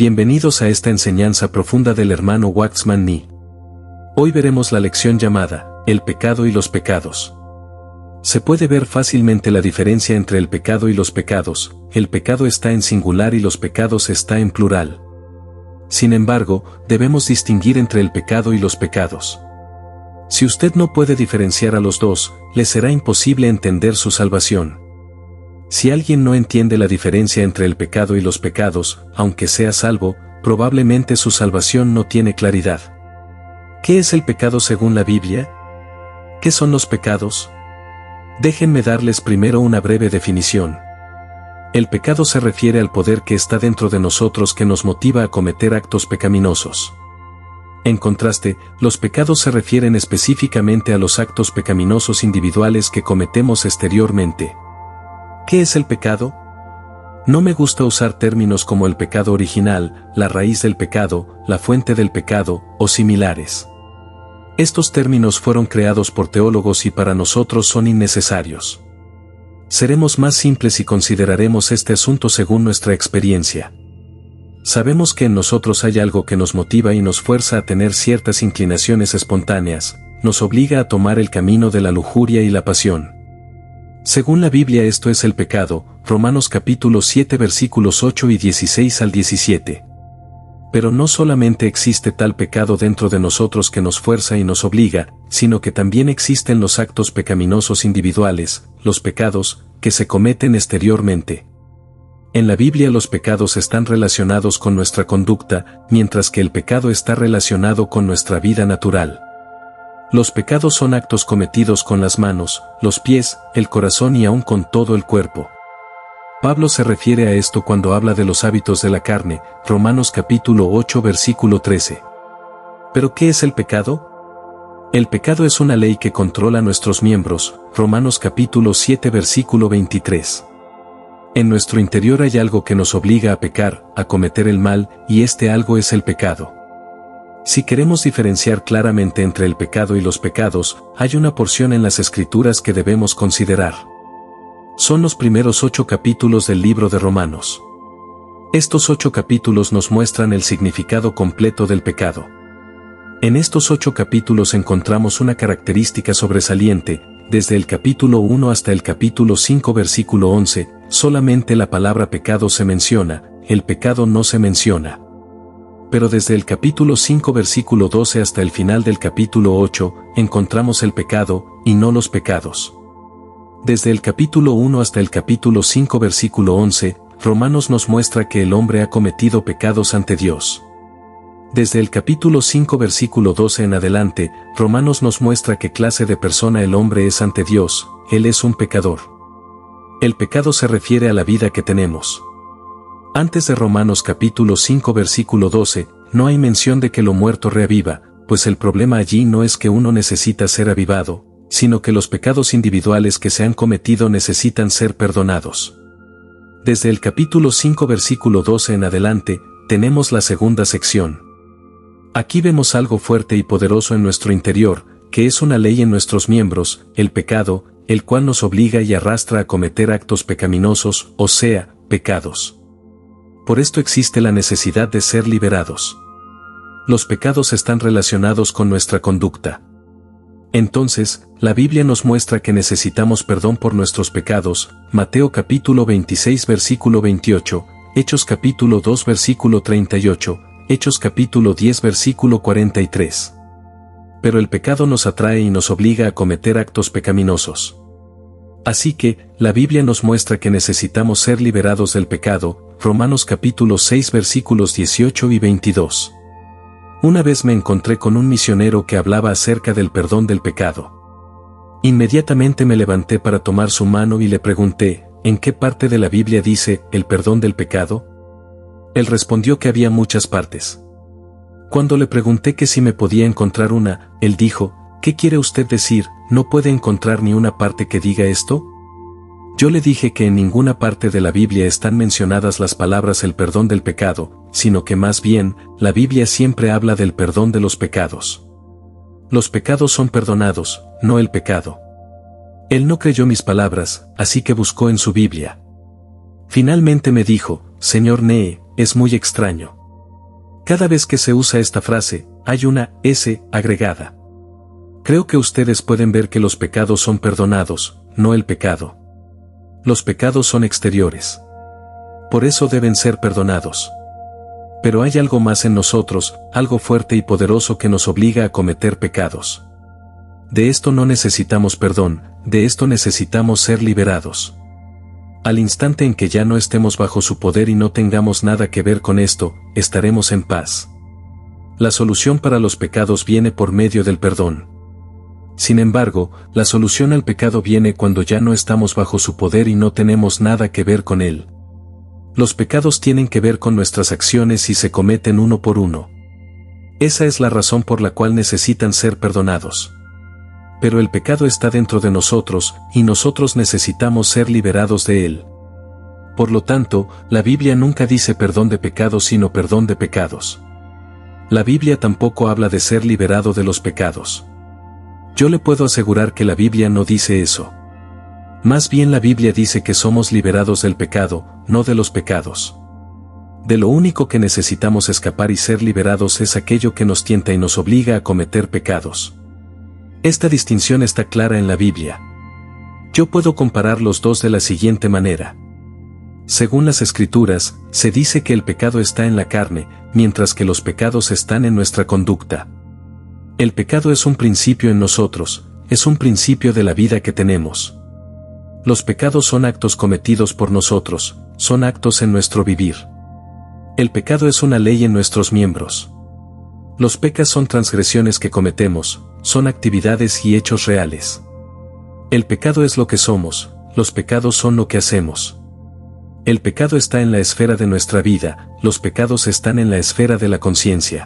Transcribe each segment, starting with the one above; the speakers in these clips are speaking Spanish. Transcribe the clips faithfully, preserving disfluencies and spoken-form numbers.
Bienvenidos a esta enseñanza profunda del hermano Waxman Nee. Hoy veremos la lección llamada, el pecado y los pecados. Se puede ver fácilmente la diferencia entre el pecado y los pecados, el pecado está en singular y los pecados está en plural. Sin embargo, debemos distinguir entre el pecado y los pecados. Si usted no puede diferenciar a los dos, le será imposible entender su salvación. Si alguien no entiende la diferencia entre el pecado y los pecados, aunque sea salvo, probablemente su salvación no tiene claridad. ¿Qué es el pecado según la Biblia? ¿Qué son los pecados? Déjenme darles primero una breve definición. El pecado se refiere al poder que está dentro de nosotros que nos motiva a cometer actos pecaminosos. En contraste, los pecados se refieren específicamente a los actos pecaminosos individuales que cometemos exteriormente. ¿Qué es el pecado? No me gusta usar términos como el pecado original, la raíz del pecado, la fuente del pecado, o similares. Estos términos fueron creados por teólogos y para nosotros son innecesarios. Seremos más simples y consideraremos este asunto según nuestra experiencia. Sabemos que en nosotros hay algo que nos motiva y nos fuerza a tener ciertas inclinaciones espontáneas, nos obliga a tomar el camino de la lujuria y la pasión. Según la Biblia esto es el pecado, Romanos capítulo siete versículos ocho y dieciséis al diecisiete. Pero no solamente existe tal pecado dentro de nosotros que nos fuerza y nos obliga, sino que también existen los actos pecaminosos individuales, los pecados, que se cometen exteriormente. En la Biblia los pecados están relacionados con nuestra conducta, mientras que el pecado está relacionado con nuestra vida natural. Los pecados son actos cometidos con las manos, los pies, el corazón y aún con todo el cuerpo. Pablo se refiere a esto cuando habla de los hábitos de la carne, Romanos capítulo ocho versículo trece. ¿Pero qué es el pecado? El pecado es una ley que controla nuestros miembros, Romanos capítulo siete versículo veintitrés. En nuestro interior hay algo que nos obliga a pecar, a cometer el mal, y este algo es el pecado. Si queremos diferenciar claramente entre el pecado y los pecados, hay una porción en las Escrituras que debemos considerar. Son los primeros ocho capítulos del libro de Romanos. Estos ocho capítulos nos muestran el significado completo del pecado. En estos ocho capítulos encontramos una característica sobresaliente, desde el capítulo uno hasta el capítulo cinco versículo once, solamente la palabra pecado se menciona, el pecado no se menciona. Pero desde el capítulo cinco versículo doce hasta el final del capítulo ocho, encontramos el pecado, y no los pecados. Desde el capítulo uno hasta el capítulo cinco versículo once, Romanos nos muestra que el hombre ha cometido pecados ante Dios. Desde el capítulo cinco versículo doce en adelante, Romanos nos muestra qué clase de persona el hombre es ante Dios, él es un pecador. El pecado se refiere a la vida que tenemos. Antes de Romanos capítulo cinco versículo doce, no hay mención de que lo muerto reaviva, pues el problema allí no es que uno necesita ser avivado, sino que los pecados individuales que se han cometido necesitan ser perdonados. Desde el capítulo cinco versículo doce en adelante, tenemos la segunda sección. Aquí vemos algo fuerte y poderoso en nuestro interior, que es una ley en nuestros miembros, el pecado, el cual nos obliga y arrastra a cometer actos pecaminosos, o sea, pecados. Por esto existe la necesidad de ser liberados. Los pecados están relacionados con nuestra conducta. Entonces, la Biblia nos muestra que necesitamos perdón por nuestros pecados, Mateo capítulo veintiséis versículo veintiocho, Hechos capítulo dos versículo treinta y ocho, Hechos capítulo diez versículo cuarenta y tres. Pero el pecado nos atrae y nos obliga a cometer actos pecaminosos. Así que, la Biblia nos muestra que necesitamos ser liberados del pecado, Romanos capítulo seis versículos dieciocho y veintidós. Una vez me encontré con un misionero que hablaba acerca del perdón del pecado. Inmediatamente me levanté para tomar su mano y le pregunté, ¿en qué parte de la Biblia dice, el perdón del pecado? Él respondió que había muchas partes. Cuando le pregunté que si me podía encontrar una, él dijo, ¿qué quiere usted decir? ¿No puede encontrar ni una parte que diga esto? Yo le dije que en ninguna parte de la Biblia están mencionadas las palabras el perdón del pecado, sino que más bien, la Biblia siempre habla del perdón de los pecados. Los pecados son perdonados, no el pecado. Él no creyó mis palabras, así que buscó en su Biblia. Finalmente me dijo, Señor Nee, es muy extraño. Cada vez que se usa esta frase, hay una S agregada. Creo que ustedes pueden ver que los pecados son perdonados, no el pecado. Los pecados son exteriores. Por eso deben ser perdonados. Pero hay algo más en nosotros, algo fuerte y poderoso que nos obliga a cometer pecados. De esto no necesitamos perdón, de esto necesitamos ser liberados. Al instante en que ya no estemos bajo su poder y no tengamos nada que ver con esto, estaremos en paz. La solución para los pecados viene por medio del perdón. Sin embargo, la solución al pecado viene cuando ya no estamos bajo su poder y no tenemos nada que ver con él. Los pecados tienen que ver con nuestras acciones y se cometen uno por uno. Esa es la razón por la cual necesitan ser perdonados. Pero el pecado está dentro de nosotros, y nosotros necesitamos ser liberados de él. Por lo tanto, la Biblia nunca dice perdón de pecados sino perdón de pecados. La Biblia tampoco habla de ser liberado de los pecados. Yo le puedo asegurar que la Biblia no dice eso. Más bien la Biblia dice que somos liberados del pecado, no de los pecados. De lo único que necesitamos escapar y ser liberados es aquello que nos tienta y nos obliga a cometer pecados. Esta distinción está clara en la Biblia. Yo puedo comparar los dos de la siguiente manera. Según las Escrituras, se dice que el pecado está en la carne, mientras que los pecados están en nuestra conducta. El pecado es un principio en nosotros, es un principio de la vida que tenemos. Los pecados son actos cometidos por nosotros, son actos en nuestro vivir. El pecado es una ley en nuestros miembros. Los pecados son transgresiones que cometemos, son actividades y hechos reales. El pecado es lo que somos, los pecados son lo que hacemos. El pecado está en la esfera de nuestra vida, los pecados están en la esfera de la conciencia.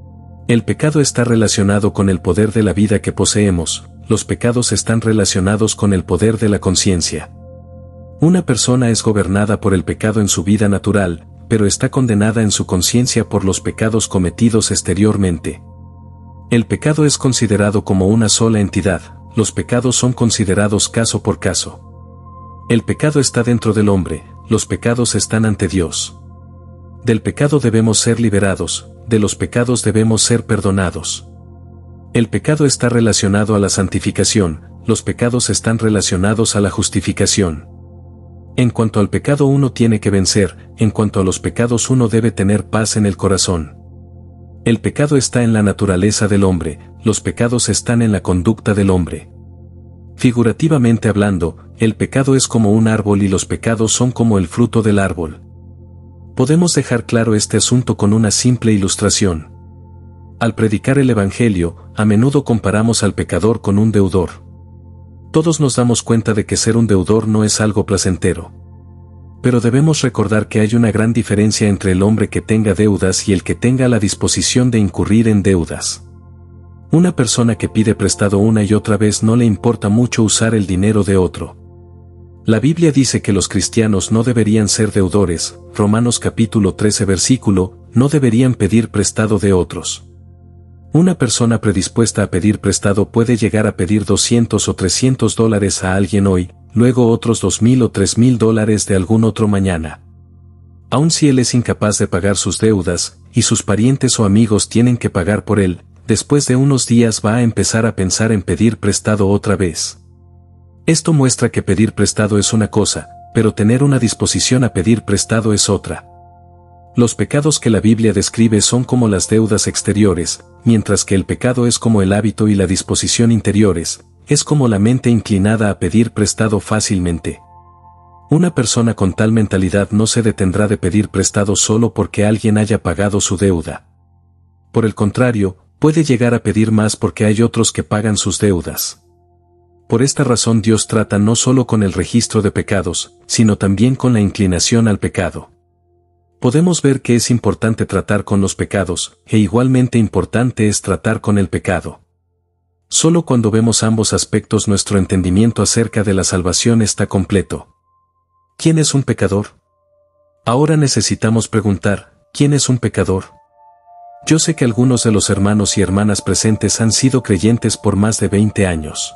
El pecado está relacionado con el poder de la vida que poseemos, los pecados están relacionados con el poder de la conciencia. Una persona es gobernada por el pecado en su vida natural, pero está condenada en su conciencia por los pecados cometidos exteriormente. El pecado es considerado como una sola entidad, los pecados son considerados caso por caso. El pecado está dentro del hombre, los pecados están ante Dios. Del pecado debemos ser liberados, de los pecados debemos ser perdonados. El pecado está relacionado a la santificación, los pecados están relacionados a la justificación. En cuanto al pecado uno tiene que vencer, en cuanto a los pecados uno debe tener paz en el corazón. El pecado está en la naturaleza del hombre, los pecados están en la conducta del hombre. Figurativamente hablando, el pecado es como un árbol y los pecados son como el fruto del árbol. Podemos dejar claro este asunto con una simple ilustración. Al predicar el Evangelio, a menudo comparamos al pecador con un deudor. Todos nos damos cuenta de que ser un deudor no es algo placentero. Pero debemos recordar que hay una gran diferencia entre el hombre que tenga deudas y el que tenga la disposición de incurrir en deudas. Una persona que pide prestado una y otra vez no le importa mucho usar el dinero de otro. La Biblia dice que los cristianos no deberían ser deudores, Romanos capítulo trece versículo, no deberían pedir prestado de otros. Una persona predispuesta a pedir prestado puede llegar a pedir doscientos o trescientos dólares a alguien hoy, luego otros dos mil o tres mil dólares de algún otro mañana. Aun si él es incapaz de pagar sus deudas, y sus parientes o amigos tienen que pagar por él, después de unos días va a empezar a pensar en pedir prestado otra vez. Esto muestra que pedir prestado es una cosa, pero tener una disposición a pedir prestado es otra. Los pecados que la Biblia describe son como las deudas exteriores, mientras que el pecado es como el hábito y la disposición interiores, es como la mente inclinada a pedir prestado fácilmente. Una persona con tal mentalidad no se detendrá de pedir prestado solo porque alguien haya pagado su deuda. Por el contrario, puede llegar a pedir más porque hay otros que pagan sus deudas. Por esta razón Dios trata no solo con el registro de pecados, sino también con la inclinación al pecado. Podemos ver que es importante tratar con los pecados, e igualmente importante es tratar con el pecado. Solo cuando vemos ambos aspectos nuestro entendimiento acerca de la salvación está completo. ¿Quién es un pecador? Ahora necesitamos preguntar, ¿quién es un pecador? Yo sé que algunos de los hermanos y hermanas presentes han sido creyentes por más de veinte años.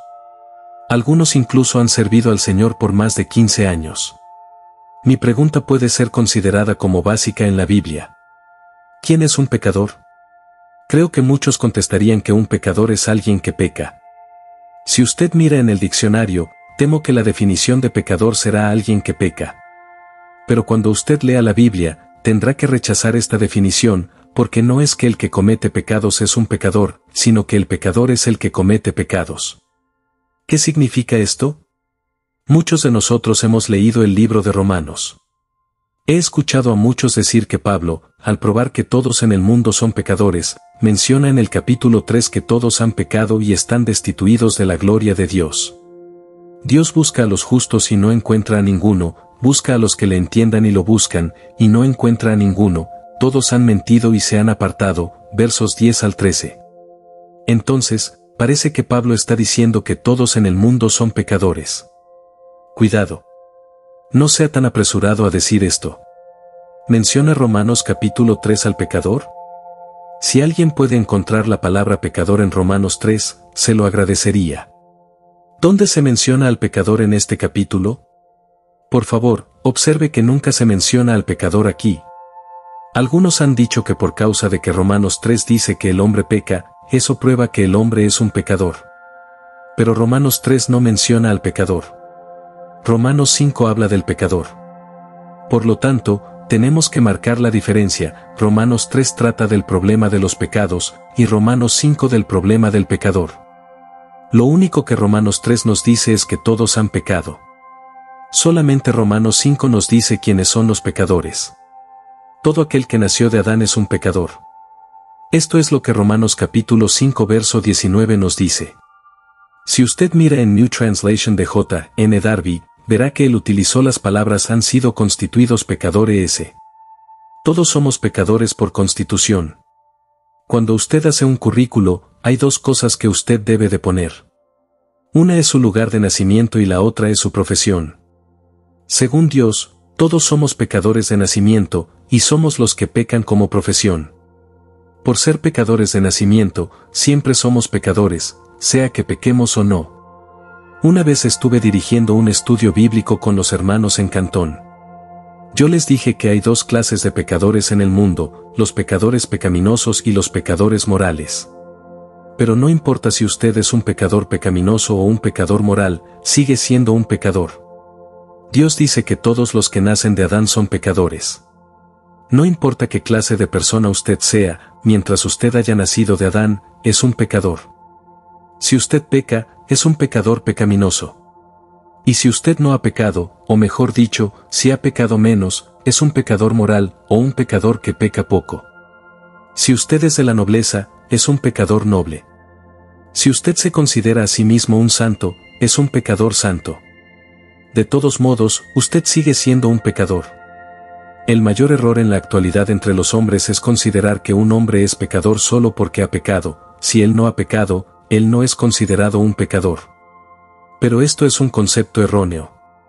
Algunos incluso han servido al Señor por más de quince años. Mi pregunta puede ser considerada como básica en la Biblia. ¿Quién es un pecador? Creo que muchos contestarían que un pecador es alguien que peca. Si usted mira en el diccionario, temo que la definición de pecador será alguien que peca. Pero cuando usted lea la Biblia, tendrá que rechazar esta definición, porque no es que el que comete pecados es un pecador, sino que el pecador es el que comete pecados. ¿Qué significa esto? Muchos de nosotros hemos leído el libro de Romanos. He escuchado a muchos decir que Pablo, al probar que todos en el mundo son pecadores, menciona en el capítulo tres que todos han pecado y están destituidos de la gloria de Dios. Dios busca a los justos y no encuentra a ninguno, busca a los que le entiendan y lo buscan, y no encuentra a ninguno, todos han mentido y se han apartado, versos diez al trece. Entonces, parece que Pablo está diciendo que todos en el mundo son pecadores. Cuidado. No sea tan apresurado a decir esto. ¿Menciona Romanos capítulo tres al pecador? Si alguien puede encontrar la palabra pecador en Romanos tres, se lo agradecería. ¿Dónde se menciona al pecador en este capítulo? Por favor, observe que nunca se menciona al pecador aquí. Algunos han dicho que por causa de que Romanos tres dice que el hombre peca, eso prueba que el hombre es un pecador. Pero Romanos tres no menciona al pecador. Romanos cinco habla del pecador. Por lo tanto, tenemos que marcar la diferencia. Romanos tres trata del problema de los pecados, y Romanos cinco del problema del pecador. Lo único que Romanos tres nos dice es que todos han pecado. Solamente Romanos cinco nos dice quiénes son los pecadores. Todo aquel que nació de Adán es un pecador. Esto es lo que Romanos capítulo cinco verso diecinueve nos dice. Si usted mira en New Translation de J N Darby, verá que él utilizó las palabras han sido constituidos pecadores. Todos somos pecadores por constitución. Cuando usted hace un currículo, hay dos cosas que usted debe de poner. Una es su lugar de nacimiento y la otra es su profesión. Según Dios, todos somos pecadores de nacimiento, y somos los que pecan como profesión. Por ser pecadores de nacimiento, siempre somos pecadores, sea que pequemos o no. Una vez estuve dirigiendo un estudio bíblico con los hermanos en Cantón. Yo les dije que hay dos clases de pecadores en el mundo, los pecadores pecaminosos y los pecadores morales. Pero no importa si usted es un pecador pecaminoso o un pecador moral, sigue siendo un pecador. Dios dice que todos los que nacen de Adán son pecadores. No importa qué clase de persona usted sea, mientras usted haya nacido de Adán, es un pecador. Si usted peca, es un pecador pecaminoso. Y si usted no ha pecado, o mejor dicho, si ha pecado menos, es un pecador moral, o un pecador que peca poco. Si usted es de la nobleza, es un pecador noble. Si usted se considera a sí mismo un santo, es un pecador santo. De todos modos, usted sigue siendo un pecador. El mayor error en la actualidad entre los hombres es considerar que un hombre es pecador solo porque ha pecado. Si él no ha pecado, él no es considerado un pecador. Pero esto es un concepto erróneo.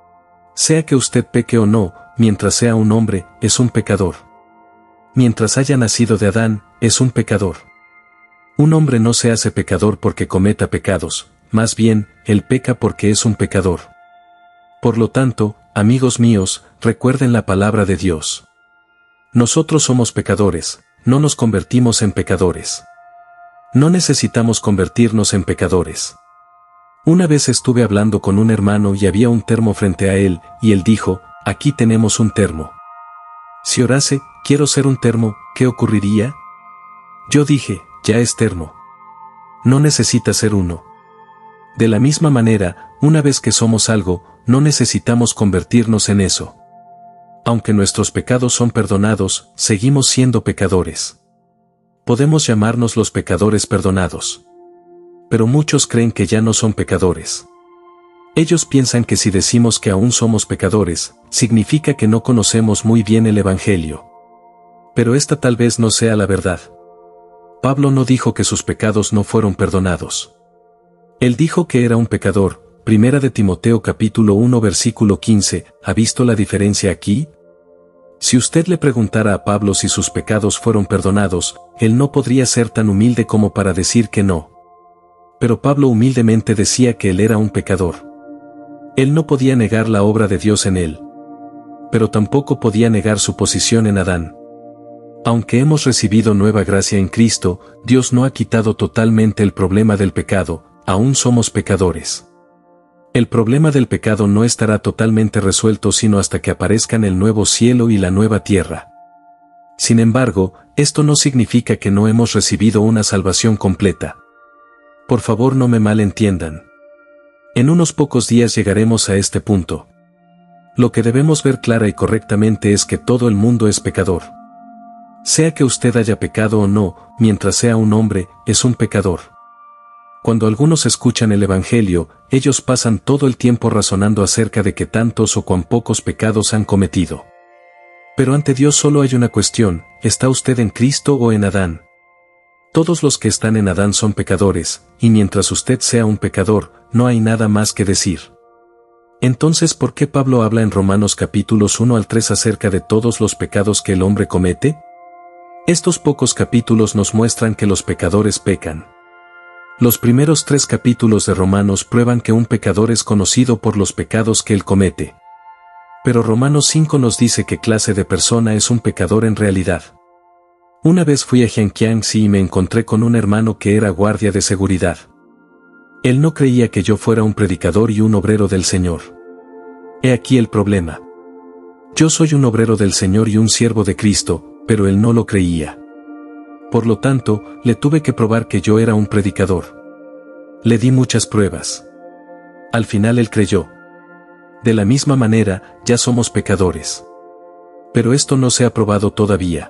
Sea que usted peque o no, mientras sea un hombre, es un pecador. Mientras haya nacido de Adán, es un pecador. Un hombre no se hace pecador porque cometa pecados, más bien, él peca porque es un pecador. Por lo tanto, amigos míos, recuerden la palabra de Dios. Nosotros somos pecadores, no nos convertimos en pecadores. No necesitamos convertirnos en pecadores. Una vez estuve hablando con un hermano y había un termo frente a él, y él dijo, aquí tenemos un termo. Si orase, quiero ser un termo, ¿qué ocurriría? Yo dije, ya es termo. No necesita ser uno. De la misma manera, una vez que somos algo, no necesitamos convertirnos en eso. Aunque nuestros pecados son perdonados, seguimos siendo pecadores. Podemos llamarnos los pecadores perdonados. Pero muchos creen que ya no son pecadores. Ellos piensan que si decimos que aún somos pecadores, significa que no conocemos muy bien el Evangelio. Pero esta tal vez no sea la verdad. Pablo no dijo que sus pecados no fueron perdonados. Él dijo que era un pecador. Primera de Timoteo capítulo uno versículo quince, ¿ha visto la diferencia aquí? Si usted le preguntara a Pablo si sus pecados fueron perdonados, él no podría ser tan humilde como para decir que no. Pero Pablo humildemente decía que él era un pecador. Él no podía negar la obra de Dios en él. Pero tampoco podía negar su posición en Adán. Aunque hemos recibido nueva gracia en Cristo, Dios no ha quitado totalmente el problema del pecado, aún somos pecadores. El problema del pecado no estará totalmente resuelto sino hasta que aparezcan el nuevo cielo y la nueva tierra. Sin embargo, esto no significa que no hemos recibido una salvación completa. Por favor, no me malentiendan. En unos pocos días llegaremos a este punto. Lo que debemos ver clara y correctamente es que todo el mundo es pecador. Sea que usted haya pecado o no, mientras sea un hombre, es un pecador. Cuando algunos escuchan el Evangelio, ellos pasan todo el tiempo razonando acerca de qué tantos o cuán pocos pecados han cometido. Pero ante Dios solo hay una cuestión: ¿está usted en Cristo o en Adán? Todos los que están en Adán son pecadores, y mientras usted sea un pecador, no hay nada más que decir. Entonces, ¿por qué Pablo habla en Romanos capítulos uno al tres acerca de todos los pecados que el hombre comete? Estos pocos capítulos nos muestran que los pecadores pecan. Los primeros tres capítulos de Romanos prueban que un pecador es conocido por los pecados que él comete. Pero Romanos cinco nos dice qué clase de persona es un pecador en realidad. Una vez fui a Jiangxi y me encontré con un hermano que era guardia de seguridad. Él no creía que yo fuera un predicador y un obrero del Señor. He aquí el problema. Yo soy un obrero del Señor y un siervo de Cristo, pero él no lo creía. Por lo tanto, le tuve que probar que yo era un predicador. Le di muchas pruebas. Al final él creyó. De la misma manera, ya somos pecadores. Pero esto no se ha probado todavía.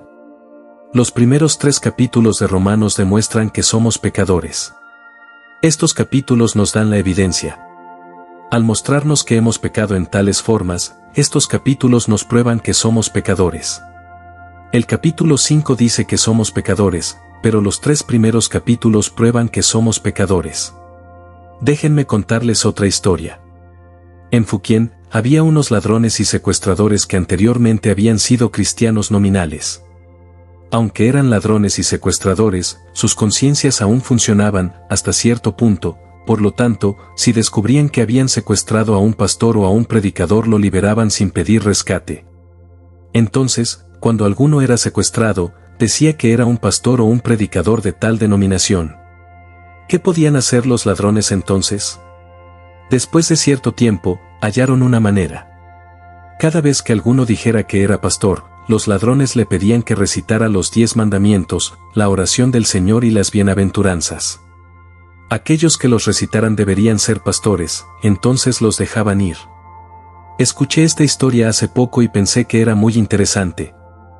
Los primeros tres capítulos de Romanos demuestran que somos pecadores. Estos capítulos nos dan la evidencia. Al mostrarnos que hemos pecado en tales formas, estos capítulos nos prueban que somos pecadores. El capítulo cinco dice que somos pecadores, pero los tres primeros capítulos prueban que somos pecadores. Déjenme contarles otra historia. En Fujian, había unos ladrones y secuestradores que anteriormente habían sido cristianos nominales. Aunque eran ladrones y secuestradores, sus conciencias aún funcionaban, hasta cierto punto, por lo tanto, si descubrían que habían secuestrado a un pastor o a un predicador lo liberaban sin pedir rescate. Entonces, cuando alguno era secuestrado, decía que era un pastor o un predicador de tal denominación. ¿Qué podían hacer los ladrones entonces? Después de cierto tiempo, hallaron una manera. Cada vez que alguno dijera que era pastor, los ladrones le pedían que recitara los diez mandamientos, la oración del Señor y las bienaventuranzas. Aquellos que los recitaran deberían ser pastores, entonces los dejaban ir. Escuché esta historia hace poco y pensé que era muy interesante.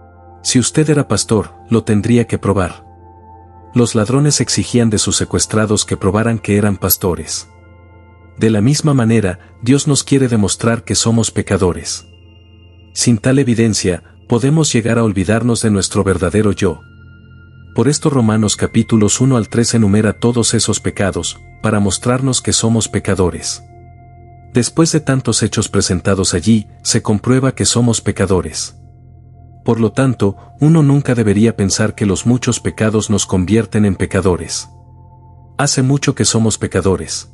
Si usted era pastor, lo tendría que probar. Los ladrones exigían de sus secuestrados que probaran que eran pastores. De la misma manera, Dios nos quiere demostrar que somos pecadores. Sin tal evidencia, podemos llegar a olvidarnos de nuestro verdadero yo. Por esto Romanos capítulos uno al tres enumera todos esos pecados, para mostrarnos que somos pecadores. Después de tantos hechos presentados allí, se comprueba que somos pecadores. Por lo tanto, uno nunca debería pensar que los muchos pecados nos convierten en pecadores. Hace mucho que somos pecadores.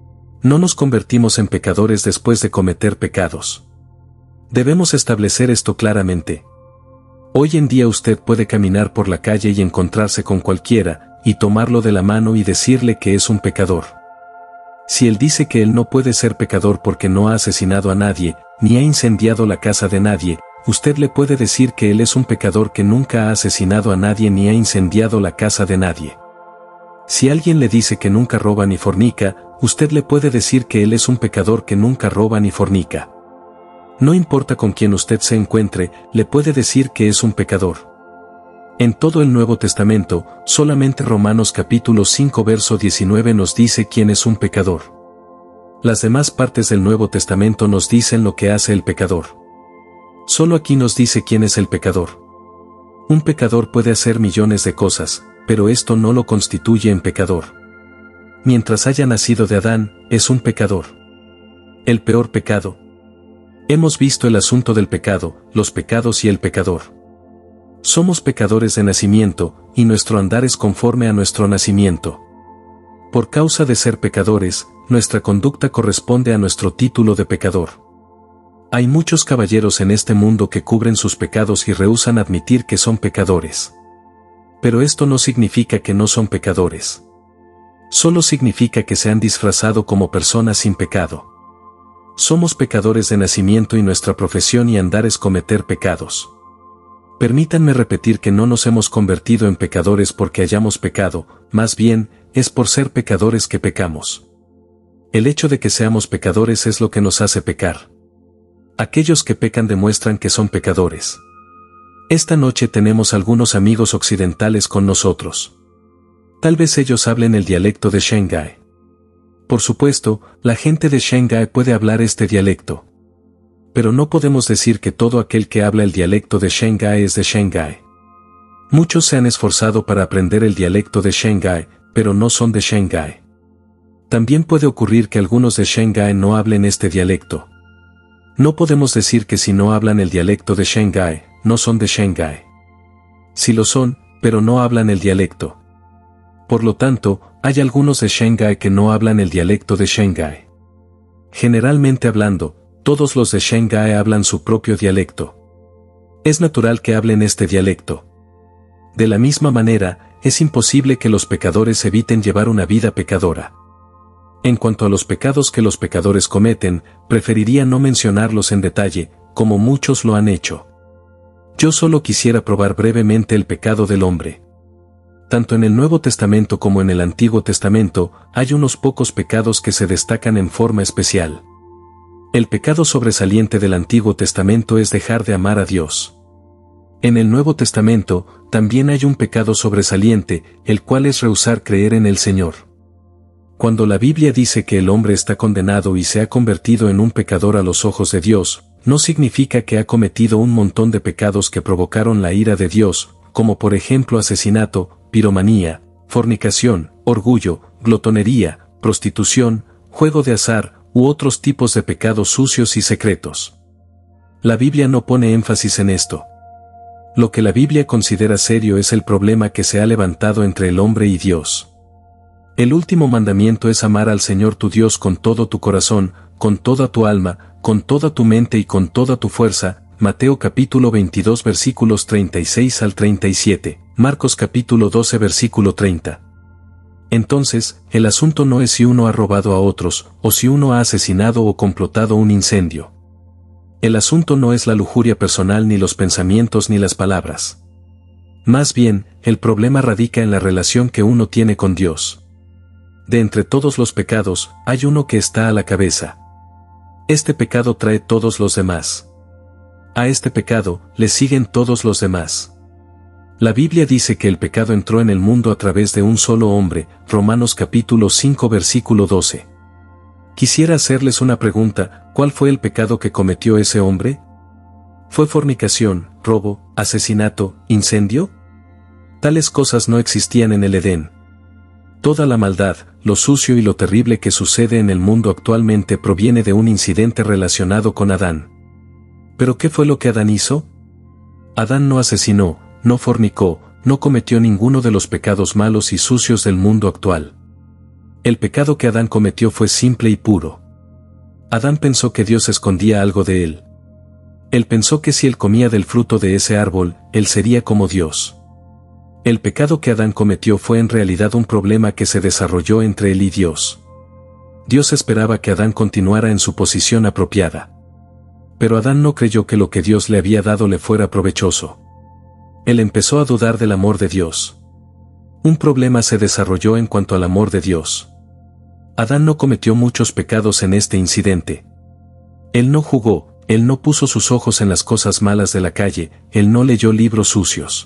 No nos convertimos en pecadores después de cometer pecados. Debemos establecer esto claramente. Hoy en día usted puede caminar por la calle y encontrarse con cualquiera, y tomarlo de la mano y decirle que es un pecador. Si él dice que él no puede ser pecador porque no ha asesinado a nadie, ni ha incendiado la casa de nadie, usted le puede decir que él es un pecador que nunca ha asesinado a nadie ni ha incendiado la casa de nadie. Si alguien le dice que nunca roba ni fornica, usted le puede decir que él es un pecador que nunca roba ni fornica. No importa con quién usted se encuentre, le puede decir que es un pecador. En todo el Nuevo Testamento, solamente Romanos capítulo cinco verso diecinueve nos dice quién es un pecador. Las demás partes del Nuevo Testamento nos dicen lo que hace el pecador. Solo aquí nos dice quién es el pecador. Un pecador puede hacer millones de cosas, pero esto no lo constituye en pecador. Mientras haya nacido de Adán, es un pecador. El peor pecado. Hemos visto el asunto del pecado, los pecados y el pecador. Somos pecadores de nacimiento, y nuestro andar es conforme a nuestro nacimiento. Por causa de ser pecadores, nuestra conducta corresponde a nuestro título de pecador. Hay muchos caballeros en este mundo que cubren sus pecados y rehúsan admitir que son pecadores. Pero esto no significa que no son pecadores. Solo significa que se han disfrazado como personas sin pecado. Somos pecadores de nacimiento y nuestra profesión y andar es cometer pecados. Permítanme repetir que no nos hemos convertido en pecadores porque hayamos pecado, más bien, es por ser pecadores que pecamos. El hecho de que seamos pecadores es lo que nos hace pecar. Aquellos que pecan demuestran que son pecadores. Esta noche tenemos algunos amigos occidentales con nosotros. Tal vez ellos hablen el dialecto de Shanghái. Por supuesto, la gente de Shanghái puede hablar este dialecto. Pero no podemos decir que todo aquel que habla el dialecto de Shanghái es de Shanghái. Muchos se han esforzado para aprender el dialecto de Shanghái, pero no son de Shanghái. También puede ocurrir que algunos de Shanghái no hablen este dialecto. No podemos decir que si no hablan el dialecto de Shanghái, no son de Shanghái. Sí lo son, pero no hablan el dialecto. Por lo tanto, hay algunos de Shanghái que no hablan el dialecto de Shanghái. Generalmente hablando, todos los de Shanghái hablan su propio dialecto. Es natural que hablen este dialecto. De la misma manera, es imposible que los pecadores eviten llevar una vida pecadora. En cuanto a los pecados que los pecadores cometen, preferiría no mencionarlos en detalle, como muchos lo han hecho. Yo solo quisiera probar brevemente el pecado del hombre. Tanto en el Nuevo Testamento como en el Antiguo Testamento, hay unos pocos pecados que se destacan en forma especial. El pecado sobresaliente del Antiguo Testamento es dejar de amar a Dios. En el Nuevo Testamento, también hay un pecado sobresaliente, el cual es rehusar creer en el Señor. Cuando la Biblia dice que el hombre está condenado y se ha convertido en un pecador a los ojos de Dios, no significa que ha cometido un montón de pecados que provocaron la ira de Dios, como por ejemplo asesinato, piromanía, fornicación, orgullo, glotonería, prostitución, juego de azar, u otros tipos de pecados sucios y secretos. La Biblia no pone énfasis en esto. Lo que la Biblia considera serio es el problema que se ha levantado entre el hombre y Dios. El último mandamiento es amar al Señor tu Dios con todo tu corazón, con toda tu alma, con toda tu mente y con toda tu fuerza, Mateo capítulo veintidós versículos treinta y seis al treinta y siete, Marcos capítulo doce versículo treinta. Entonces, el asunto no es si uno ha robado a otros, o si uno ha asesinado o complotado un incendio. El asunto no es la lujuria personal ni los pensamientos ni las palabras. Más bien, el problema radica en la relación que uno tiene con Dios. De entre todos los pecados, hay uno que está a la cabeza. Este pecado trae todos los demás. A este pecado, le siguen todos los demás. La Biblia dice que el pecado entró en el mundo a través de un solo hombre, Romanos capítulo cinco versículo doce. Quisiera hacerles una pregunta, ¿cuál fue el pecado que cometió ese hombre? ¿Fue fornicación, robo, asesinato, incendio? Tales cosas no existían en el Edén. Toda la maldad, lo sucio y lo terrible que sucede en el mundo actualmente proviene de un incidente relacionado con Adán. ¿Pero qué fue lo que Adán hizo? Adán no asesinó, no fornicó, no cometió ninguno de los pecados malos y sucios del mundo actual. El pecado que Adán cometió fue simple y puro. Adán pensó que Dios escondía algo de él. Él pensó que si él comía del fruto de ese árbol, él sería como Dios. El pecado que Adán cometió fue en realidad un problema que se desarrolló entre él y Dios. Dios esperaba que Adán continuara en su posición apropiada. Pero Adán no creyó que lo que Dios le había dado le fuera provechoso. Él empezó a dudar del amor de Dios. Un problema se desarrolló en cuanto al amor de Dios. Adán no cometió muchos pecados en este incidente. Él no jugó, él no puso sus ojos en las cosas malas de la calle, él no leyó libros sucios.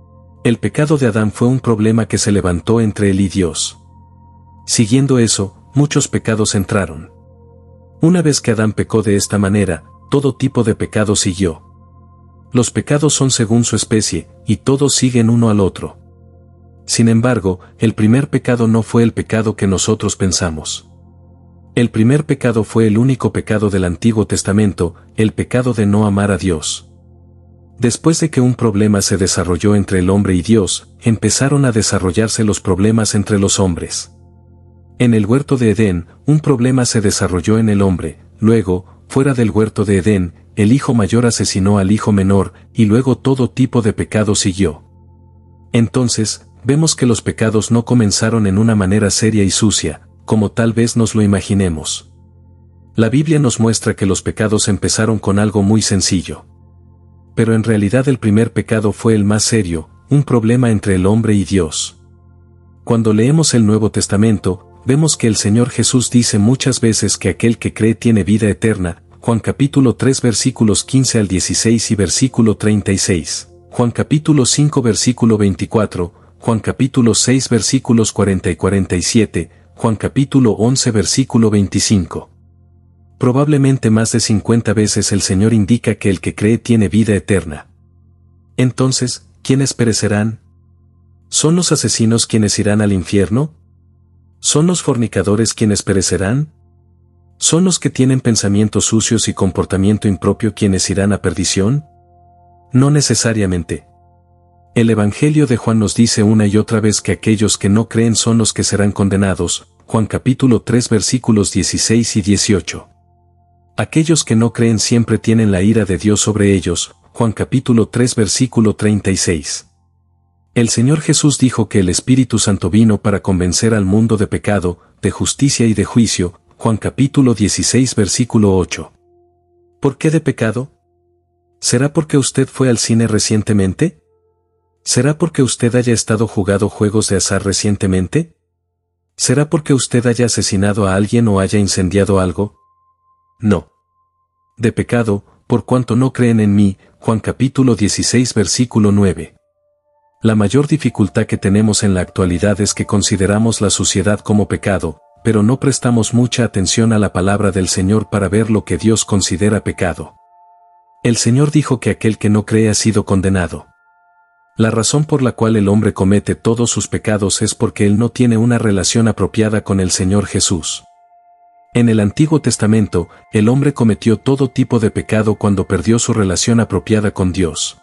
El pecado de Adán fue un problema que se levantó entre él y Dios. Siguiendo eso, muchos pecados entraron. Una vez que Adán pecó de esta manera, todo tipo de pecado siguió. Los pecados son según su especie, y todos siguen uno al otro. Sin embargo, el primer pecado no fue el pecado que nosotros pensamos. El primer pecado fue el único pecado del Antiguo Testamento, el pecado de no amar a Dios. Después de que un problema se desarrolló entre el hombre y Dios, empezaron a desarrollarse los problemas entre los hombres. En el huerto de Edén, un problema se desarrolló en el hombre, luego, fuera del huerto de Edén, el hijo mayor asesinó al hijo menor, y luego todo tipo de pecado siguió. Entonces, vemos que los pecados no comenzaron en una manera seria y sucia, como tal vez nos lo imaginemos. La Biblia nos muestra que los pecados empezaron con algo muy sencillo. Pero en realidad el primer pecado fue el más serio, un problema entre el hombre y Dios. Cuando leemos el Nuevo Testamento, vemos que el Señor Jesús dice muchas veces que aquel que cree tiene vida eterna, Juan capítulo tres versículos quince al dieciséis y versículo treinta y seis, Juan capítulo cinco versículo veinticuatro, Juan capítulo seis versículos cuarenta y cuarenta y siete, Juan capítulo once versículo veinticinco. Probablemente más de cincuenta veces el Señor indica que el que cree tiene vida eterna. Entonces, ¿quiénes perecerán? ¿Son los asesinos quienes irán al infierno? ¿Son los fornicadores quienes perecerán? ¿Son los que tienen pensamientos sucios y comportamiento impropio quienes irán a perdición? No necesariamente. El Evangelio de Juan nos dice una y otra vez que aquellos que no creen son los que serán condenados, Juan capítulo tres versículos dieciséis y dieciocho. Aquellos que no creen siempre tienen la ira de Dios sobre ellos, Juan capítulo tres versículo treinta y seis. El Señor Jesús dijo que el Espíritu Santo vino para convencer al mundo de pecado, de justicia y de juicio, Juan capítulo dieciséis versículo ocho. ¿Por qué de pecado? ¿Será porque usted fue al cine recientemente? ¿Será porque usted haya estado jugando juegos de azar recientemente? ¿Será porque usted haya asesinado a alguien o haya incendiado algo? No. De pecado, por cuanto no creen en mí, Juan capítulo dieciséis versículo nueve. La mayor dificultad que tenemos en la actualidad es que consideramos la suciedad como pecado, pero no prestamos mucha atención a la palabra del Señor para ver lo que Dios considera pecado. El Señor dijo que aquel que no cree ha sido condenado. La razón por la cual el hombre comete todos sus pecados es porque él no tiene una relación apropiada con el Señor Jesús. En el Antiguo Testamento, el hombre cometió todo tipo de pecado cuando perdió su relación apropiada con Dios.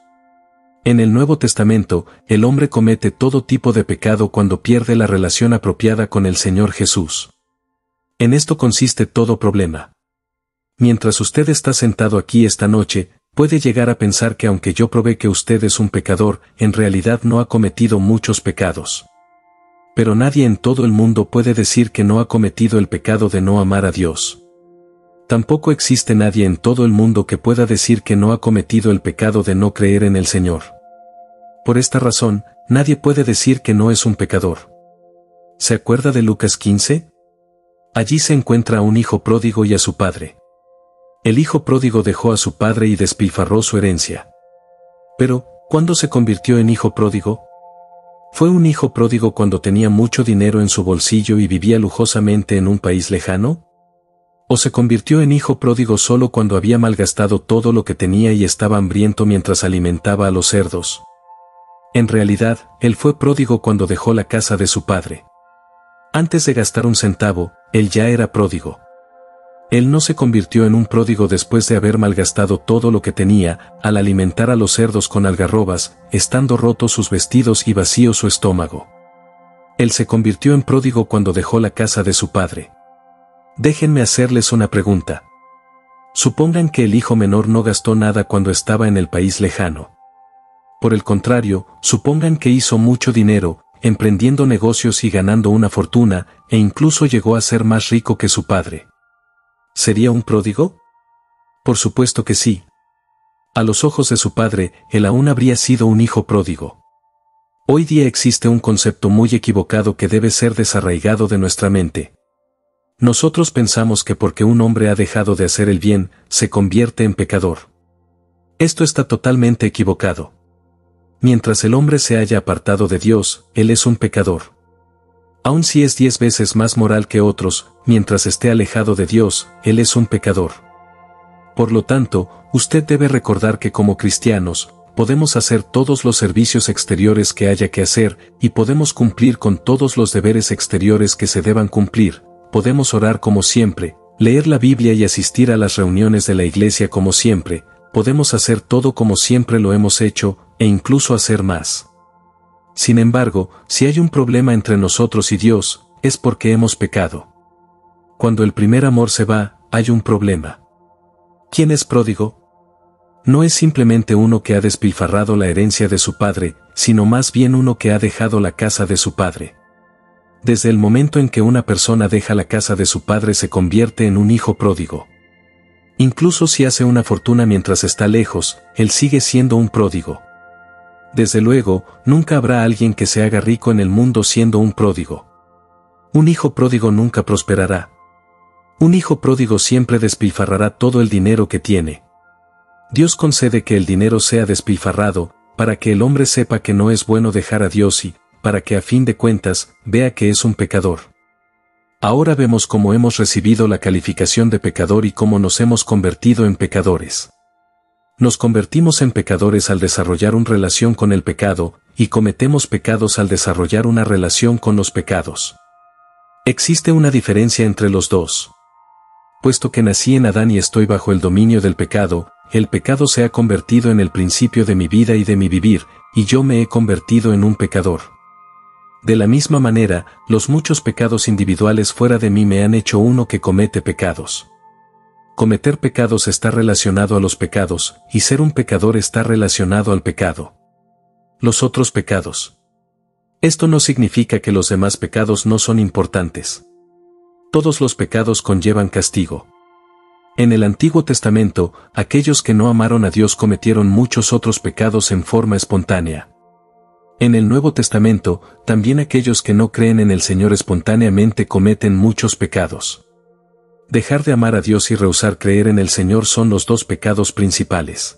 En el Nuevo Testamento, el hombre comete todo tipo de pecado cuando pierde la relación apropiada con el Señor Jesús. En esto consiste todo problema. Mientras usted está sentado aquí esta noche, puede llegar a pensar que aunque yo probé que usted es un pecador, en realidad no ha cometido muchos pecados. Pero nadie en todo el mundo puede decir que no ha cometido el pecado de no amar a Dios. Tampoco existe nadie en todo el mundo que pueda decir que no ha cometido el pecado de no creer en el Señor. Por esta razón, nadie puede decir que no es un pecador. ¿Se acuerda de Lucas quince? Allí se encuentra a un hijo pródigo y a su padre. El hijo pródigo dejó a su padre y despilfarró su herencia. Pero, ¿cuándo se convirtió en hijo pródigo? ¿Fue un hijo pródigo cuando tenía mucho dinero en su bolsillo y vivía lujosamente en un país lejano? ¿O se convirtió en hijo pródigo solo cuando había malgastado todo lo que tenía y estaba hambriento mientras alimentaba a los cerdos? En realidad, él fue pródigo cuando dejó la casa de su padre. Antes de gastar un centavo, él ya era pródigo. Él no se convirtió en un pródigo después de haber malgastado todo lo que tenía, al alimentar a los cerdos con algarrobas, estando rotos sus vestidos y vacío su estómago. Él se convirtió en pródigo cuando dejó la casa de su padre. Déjenme hacerles una pregunta. Supongan que el hijo menor no gastó nada cuando estaba en el país lejano. Por el contrario, supongan que hizo mucho dinero, emprendiendo negocios y ganando una fortuna, e incluso llegó a ser más rico que su padre. ¿Sería un pródigo? Por supuesto que sí. A los ojos de su padre, él aún habría sido un hijo pródigo. Hoy día existe un concepto muy equivocado que debe ser desarraigado de nuestra mente. Nosotros pensamos que porque un hombre ha dejado de hacer el bien, se convierte en pecador. Esto está totalmente equivocado. Mientras el hombre se haya apartado de Dios, él es un pecador. Aun si es diez veces más moral que otros, mientras esté alejado de Dios, él es un pecador. Por lo tanto, usted debe recordar que como cristianos, podemos hacer todos los servicios exteriores que haya que hacer, y podemos cumplir con todos los deberes exteriores que se deban cumplir, podemos orar como siempre, leer la Biblia y asistir a las reuniones de la iglesia como siempre, podemos hacer todo como siempre lo hemos hecho, e incluso hacer más. Sin embargo, si hay un problema entre nosotros y Dios, es porque hemos pecado. Cuando el primer amor se va, hay un problema. ¿Quién es pródigo? No es simplemente uno que ha despilfarrado la herencia de su padre, sino más bien uno que ha dejado la casa de su padre. Desde el momento en que una persona deja la casa de su padre se convierte en un hijo pródigo. Incluso si hace una fortuna mientras está lejos, él sigue siendo un pródigo. Desde luego, nunca habrá alguien que se haga rico en el mundo siendo un pródigo. Un hijo pródigo nunca prosperará. Un hijo pródigo siempre despilfarrará todo el dinero que tiene. Dios concede que el dinero sea despilfarrado, para que el hombre sepa que no es bueno dejar a Dios y, para que a fin de cuentas, vea que es un pecador. Ahora vemos cómo hemos recibido la calificación de pecador y cómo nos hemos convertido en pecadores. Nos convertimos en pecadores al desarrollar una relación con el pecado, y cometemos pecados al desarrollar una relación con los pecados. Existe una diferencia entre los dos. Puesto que nací en Adán y estoy bajo el dominio del pecado, el pecado se ha convertido en el principio de mi vida y de mi vivir, y yo me he convertido en un pecador. De la misma manera, los muchos pecados individuales fuera de mí me han hecho uno que comete pecados. Cometer pecados está relacionado a los pecados, y ser un pecador está relacionado al pecado. Los otros pecados. Esto no significa que los demás pecados no son importantes. Todos los pecados conllevan castigo. En el Antiguo Testamento, aquellos que no amaron a Dios cometieron muchos otros pecados en forma espontánea. En el Nuevo Testamento, también aquellos que no creen en el Señor espontáneamente cometen muchos pecados. Dejar de amar a Dios y rehusar creer en el Señor son los dos pecados principales.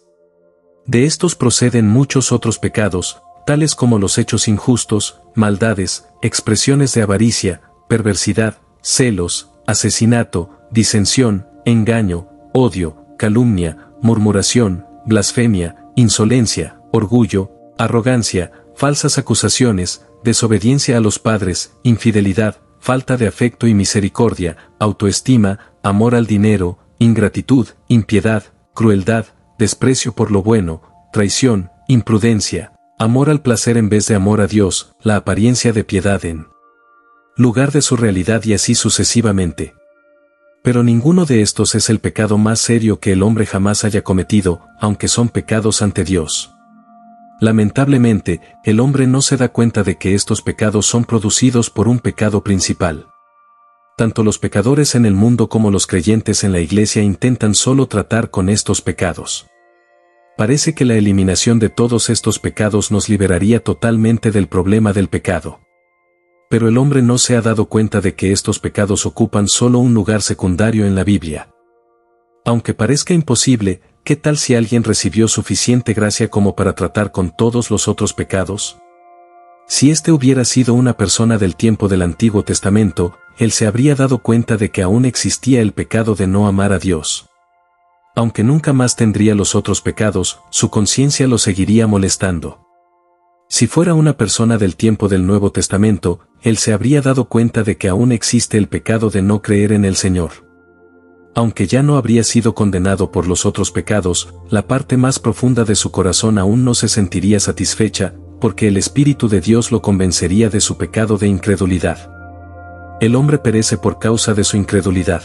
De estos proceden muchos otros pecados, tales como los hechos injustos, maldades, expresiones de avaricia, perversidad, celos, asesinato, disensión, engaño, odio, calumnia, murmuración, blasfemia, insolencia, orgullo, arrogancia, falsas acusaciones, desobediencia a los padres, infidelidad, falta de afecto y misericordia, autoestima, amor al dinero, ingratitud, impiedad, crueldad, desprecio por lo bueno, traición, imprudencia, amor al placer en vez de amor a Dios, la apariencia de piedad en lugar de su realidad y así sucesivamente. Pero ninguno de estos es el pecado más serio que el hombre jamás haya cometido, aunque son pecados ante Dios. Lamentablemente, el hombre no se da cuenta de que estos pecados son producidos por un pecado principal. Tanto los pecadores en el mundo como los creyentes en la iglesia intentan solo tratar con estos pecados. Parece que la eliminación de todos estos pecados nos liberaría totalmente del problema del pecado. Pero el hombre no se ha dado cuenta de que estos pecados ocupan solo un lugar secundario en la Biblia. Aunque parezca imposible, ¿qué tal si alguien recibió suficiente gracia como para tratar con todos los otros pecados? Si este hubiera sido una persona del tiempo del Antiguo Testamento, él se habría dado cuenta de que aún existía el pecado de no amar a Dios. Aunque nunca más tendría los otros pecados, su conciencia lo seguiría molestando. Si fuera una persona del tiempo del Nuevo Testamento, él se habría dado cuenta de que aún existe el pecado de no creer en el Señor. Aunque ya no habría sido condenado por los otros pecados, la parte más profunda de su corazón aún no se sentiría satisfecha, porque el Espíritu de Dios lo convencería de su pecado de incredulidad. El hombre perece por causa de su incredulidad.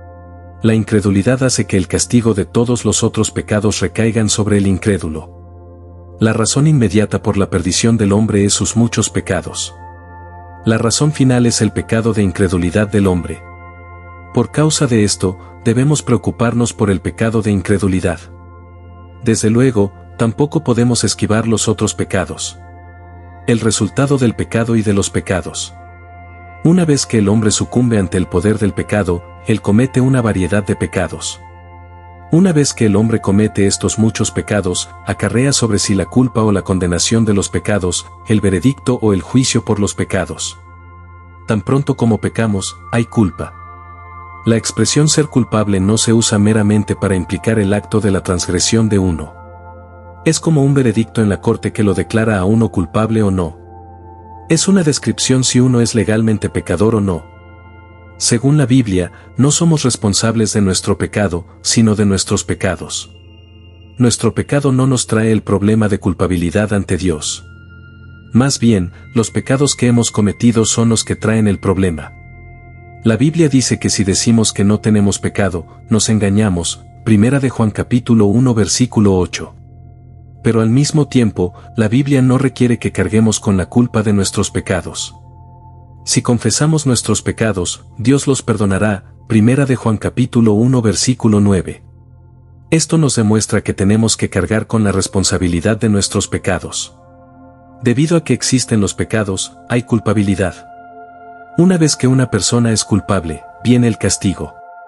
La incredulidad hace que el castigo de todos los otros pecados recaigan sobre el incrédulo. La razón inmediata por la perdición del hombre es sus muchos pecados. La razón final es el pecado de incredulidad del hombre. Por causa de esto, debemos preocuparnos por el pecado de incredulidad. Desde luego, tampoco podemos esquivar los otros pecados. El resultado del pecado y de los pecados. Una vez que el hombre sucumbe ante el poder del pecado, él comete una variedad de pecados. Una vez que el hombre comete estos muchos pecados, acarrea sobre sí la culpa o la condenación de los pecados, el veredicto o el juicio por los pecados. Tan pronto como pecamos, hay culpa. La expresión ser culpable no se usa meramente para implicar el acto de la transgresión de uno. Es como un veredicto en la corte que lo declara a uno culpable o no. Es una descripción si uno es legalmente pecador o no. Según la Biblia, no somos responsables de nuestro pecado, sino de nuestros pecados. Nuestro pecado no nos trae el problema de culpabilidad ante Dios. Más bien, los pecados que hemos cometido son los que traen el problema. La Biblia dice que si decimos que no tenemos pecado, nos engañamos, Primera de Juan capítulo uno versículo ocho. Pero al mismo tiempo, la Biblia no requiere que carguemos con la culpa de nuestros pecados. Si confesamos nuestros pecados, Dios los perdonará. Primera de Juan capítulo uno versículo nueve. Esto nos demuestra que tenemos que cargar con la responsabilidad de nuestros pecados. Debido a que existen los pecados, hay culpabilidad. Una vez que una persona es culpable, viene el castigo.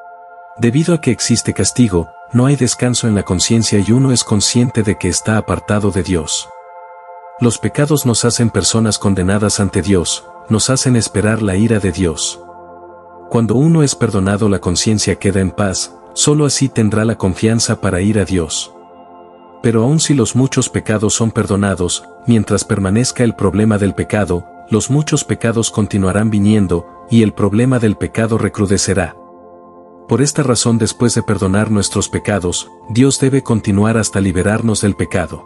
Debido a que existe castigo, no hay descanso en la conciencia y uno es consciente de que está apartado de Dios. Los pecados nos hacen personas condenadas ante Dios, nos hacen esperar la ira de Dios. Cuando uno es perdonado, la conciencia queda en paz, solo así tendrá la confianza para ir a Dios. Pero aun si los muchos pecados son perdonados, mientras permanezca el problema del pecado, los muchos pecados continuarán viniendo, y el problema del pecado recrudecerá. Por esta razón, después de perdonar nuestros pecados, Dios debe continuar hasta liberarnos del pecado.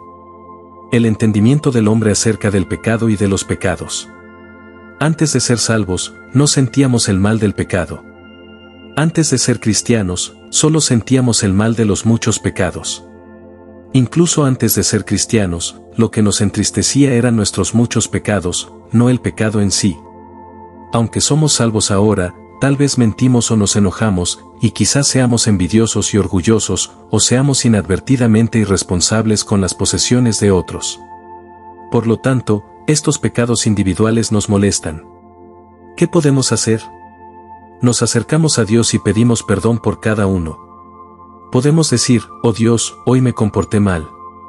El entendimiento del hombre acerca del pecado y de los pecados. Antes de ser salvos, no sentíamos el mal del pecado. Antes de ser cristianos, solo sentíamos el mal de los muchos pecados. Incluso antes de ser cristianos, lo que nos entristecía eran nuestros muchos pecados, no el pecado en sí. Aunque somos salvos ahora, tal vez mentimos o nos enojamos, y quizás seamos envidiosos y orgullosos, o seamos inadvertidamente irresponsables con las posesiones de otros. Por lo tanto, estos pecados individuales nos molestan. ¿Qué podemos hacer? Nos acercamos a Dios y pedimos perdón por cada uno. Podemos decir: oh Dios, hoy me comporté mal.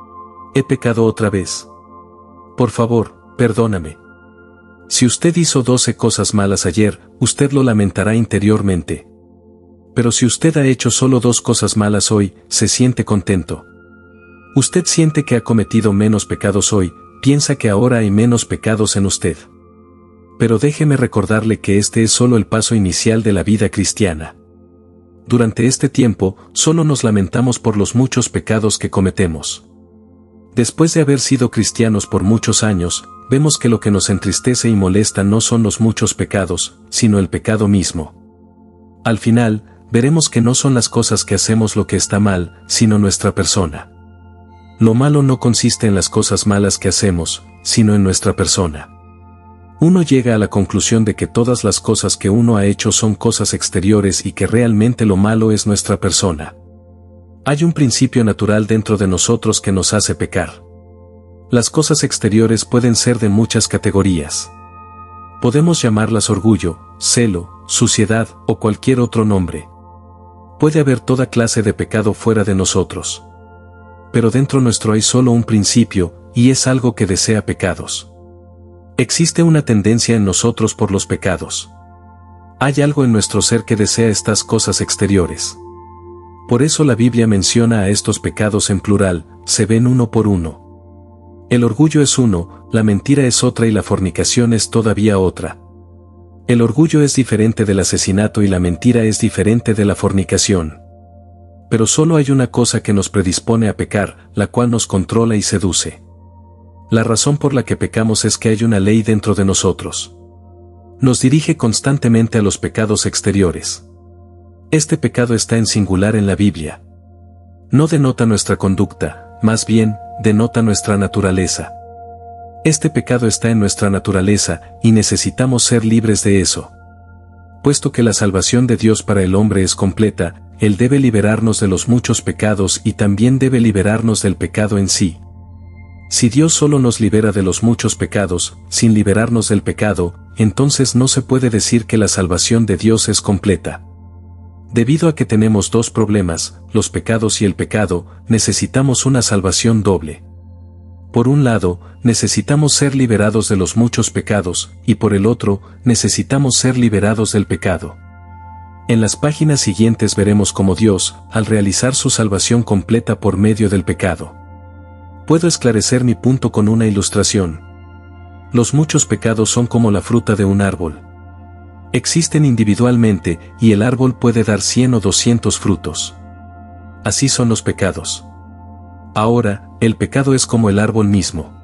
He pecado otra vez. Por favor, perdóname. Si usted hizo doce cosas malas ayer, usted lo lamentará interiormente. Pero si usted ha hecho solo dos cosas malas hoy, se siente contento. Usted siente que ha cometido menos pecados hoy, piensa que ahora hay menos pecados en usted. Pero déjeme recordarle que este es solo el paso inicial de la vida cristiana. Durante este tiempo, solo nos lamentamos por los muchos pecados que cometemos. Después de haber sido cristianos por muchos años, vemos que lo que nos entristece y molesta no son los muchos pecados, sino el pecado mismo. Al final, veremos que no son las cosas que hacemos lo que está mal, sino nuestra persona. Lo malo no consiste en las cosas malas que hacemos, sino en nuestra persona. Uno llega a la conclusión de que todas las cosas que uno ha hecho son cosas exteriores y que realmente lo malo es nuestra persona. Hay un principio natural dentro de nosotros que nos hace pecar. Las cosas exteriores pueden ser de muchas categorías. Podemos llamarlas orgullo, celo, suciedad o cualquier otro nombre. Puede haber toda clase de pecado fuera de nosotros. Pero dentro nuestro hay solo un principio, y es algo que desea pecados. Existe una tendencia en nosotros por los pecados. Hay algo en nuestro ser que desea estas cosas exteriores. Por eso la Biblia menciona a estos pecados en plural, se ven uno por uno. El orgullo es uno, la mentira es otra y la fornicación es todavía otra. El orgullo es diferente del asesinato y la mentira es diferente de la fornicación. Pero solo hay una cosa que nos predispone a pecar, la cual nos controla y seduce. La razón por la que pecamos es que hay una ley dentro de nosotros. Nos dirige constantemente a los pecados exteriores. Este pecado está en singular en la Biblia. No denota nuestra conducta, más bien, denota nuestra naturaleza. Este pecado está en nuestra naturaleza, y necesitamos ser libres de eso. Puesto que la salvación de Dios para el hombre es completa, Él debe liberarnos de los muchos pecados y también debe liberarnos del pecado en sí. Si Dios solo nos libera de los muchos pecados, sin liberarnos del pecado, entonces no se puede decir que la salvación de Dios es completa. Debido a que tenemos dos problemas, los pecados y el pecado, necesitamos una salvación doble. Por un lado, necesitamos ser liberados de los muchos pecados, y por el otro, necesitamos ser liberados del pecado. En las páginas siguientes veremos cómo Dios, al realizar su salvación completa por medio del pecado. Puedo esclarecer mi punto con una ilustración. Los muchos pecados son como la fruta de un árbol. Existen individualmente, y el árbol puede dar cien o doscientos frutos. Así son los pecados. Ahora, el pecado es como el árbol mismo.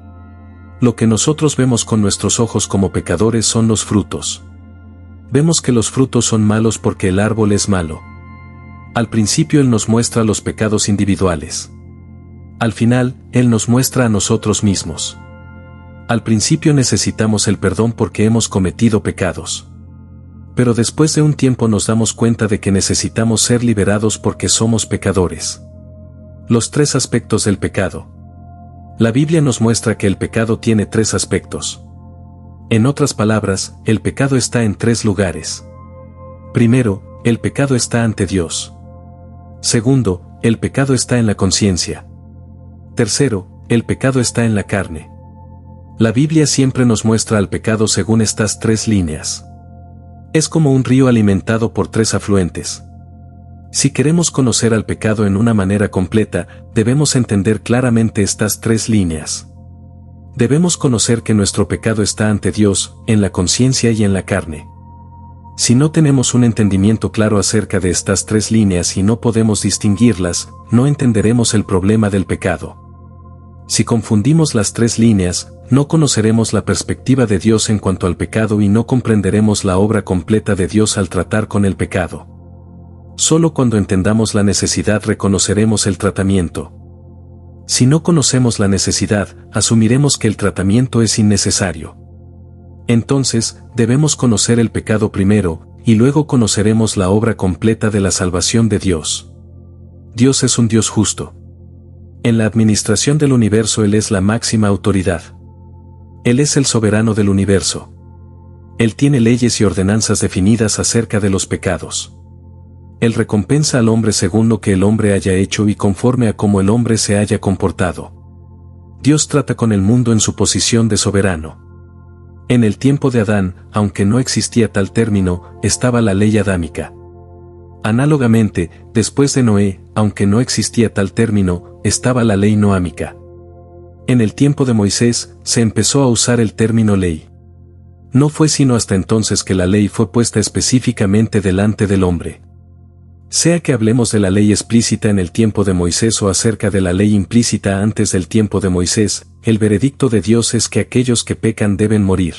Lo que nosotros vemos con nuestros ojos como pecadores son los frutos. Vemos que los frutos son malos porque el árbol es malo. Al principio Él nos muestra los pecados individuales. Al final, Él nos muestra a nosotros mismos. Al principio necesitamos el perdón porque hemos cometido pecados. Pero después de un tiempo nos damos cuenta de que necesitamos ser liberados porque somos pecadores. Los tres aspectos del pecado. La Biblia nos muestra que el pecado tiene tres aspectos. En otras palabras, el pecado está en tres lugares. Primero, el pecado está ante Dios. Segundo, el pecado está en la conciencia. Tercero, el pecado está en la carne. La Biblia siempre nos muestra al pecado según estas tres líneas. Es como un río alimentado por tres afluentes. Si queremos conocer al pecado en una manera completa, debemos entender claramente estas tres líneas. Debemos conocer que nuestro pecado está ante Dios, en la conciencia y en la carne. Si no tenemos un entendimiento claro acerca de estas tres líneas y no podemos distinguirlas, no entenderemos el problema del pecado. Si confundimos las tres líneas, no conoceremos la perspectiva de Dios en cuanto al pecado y no comprenderemos la obra completa de Dios al tratar con el pecado. Solo cuando entendamos la necesidad reconoceremos el tratamiento. Si no conocemos la necesidad, asumiremos que el tratamiento es innecesario. Entonces, debemos conocer el pecado primero, y luego conoceremos la obra completa de la salvación de Dios. Dios es un Dios justo. En la administración del universo Él es la máxima autoridad. Él es el soberano del universo. Él tiene leyes y ordenanzas definidas acerca de los pecados. Él recompensa al hombre según lo que el hombre haya hecho y conforme a cómo el hombre se haya comportado. Dios trata con el mundo en su posición de soberano. En el tiempo de Adán, aunque no existía tal término, estaba la ley adámica. Análogamente, después de Noé, aunque no existía tal término, estaba la ley noámica. En el tiempo de Moisés, se empezó a usar el término ley. No fue sino hasta entonces que la ley fue puesta específicamente delante del hombre. Sea que hablemos de la ley explícita en el tiempo de Moisés o acerca de la ley implícita antes del tiempo de Moisés, el veredicto de Dios es que aquellos que pecan deben morir.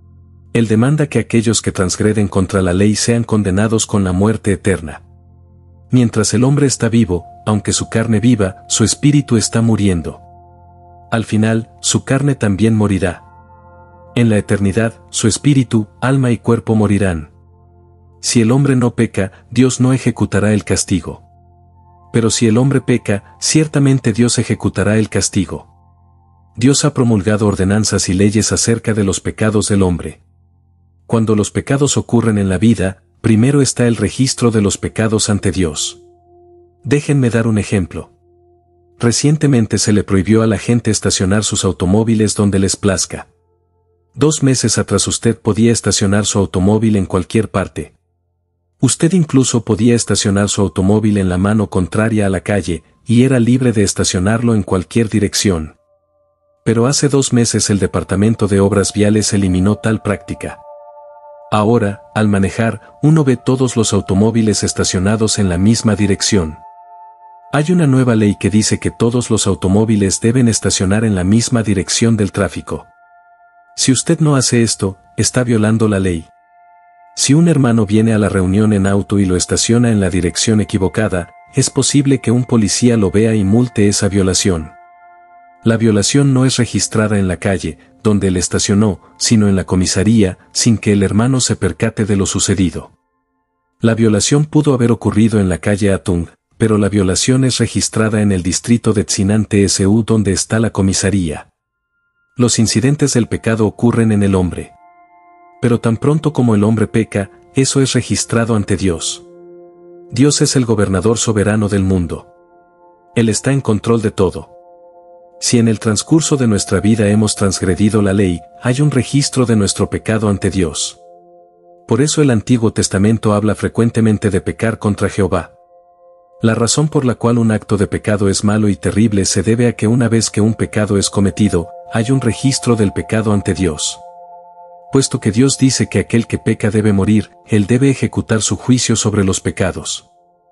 Él demanda que aquellos que transgreden contra la ley sean condenados con la muerte eterna. Mientras el hombre está vivo, aunque su carne viva, su espíritu está muriendo. Al final, su carne también morirá. En la eternidad, su espíritu, alma y cuerpo morirán. Si el hombre no peca, Dios no ejecutará el castigo. Pero si el hombre peca, ciertamente Dios ejecutará el castigo. Dios ha promulgado ordenanzas y leyes acerca de los pecados del hombre. Cuando los pecados ocurren en la vida, primero está el registro de los pecados ante Dios. Déjenme dar un ejemplo. Recientemente se le prohibió a la gente estacionar sus automóviles donde les plazca. Dos meses atrás usted podía estacionar su automóvil en cualquier parte. Usted incluso podía estacionar su automóvil en la mano contraria a la calle, y era libre de estacionarlo en cualquier dirección. Pero hace dos meses el Departamento de Obras Viales eliminó tal práctica. Ahora, al manejar, uno ve todos los automóviles estacionados en la misma dirección. Hay una nueva ley que dice que todos los automóviles deben estacionar en la misma dirección del tráfico. Si usted no hace esto, está violando la ley. Si un hermano viene a la reunión en auto y lo estaciona en la dirección equivocada, es posible que un policía lo vea y multe esa violación. La violación no es registrada en la calle, donde él estacionó, sino en la comisaría, sin que el hermano se percate de lo sucedido. La violación pudo haber ocurrido en la calle Atung, pero la violación es registrada en el distrito de Tsinán T S U donde está la comisaría. Los incidentes del pecado ocurren en el hombre. Pero tan pronto como el hombre peca, eso es registrado ante Dios. Dios es el gobernador soberano del mundo. Él está en control de todo. Si en el transcurso de nuestra vida hemos transgredido la ley, hay un registro de nuestro pecado ante Dios. Por eso el Antiguo Testamento habla frecuentemente de pecar contra Jehová. La razón por la cual un acto de pecado es malo y terrible se debe a que una vez que un pecado es cometido, hay un registro del pecado ante Dios. Puesto que Dios dice que aquel que peca debe morir, Él debe ejecutar su juicio sobre los pecados.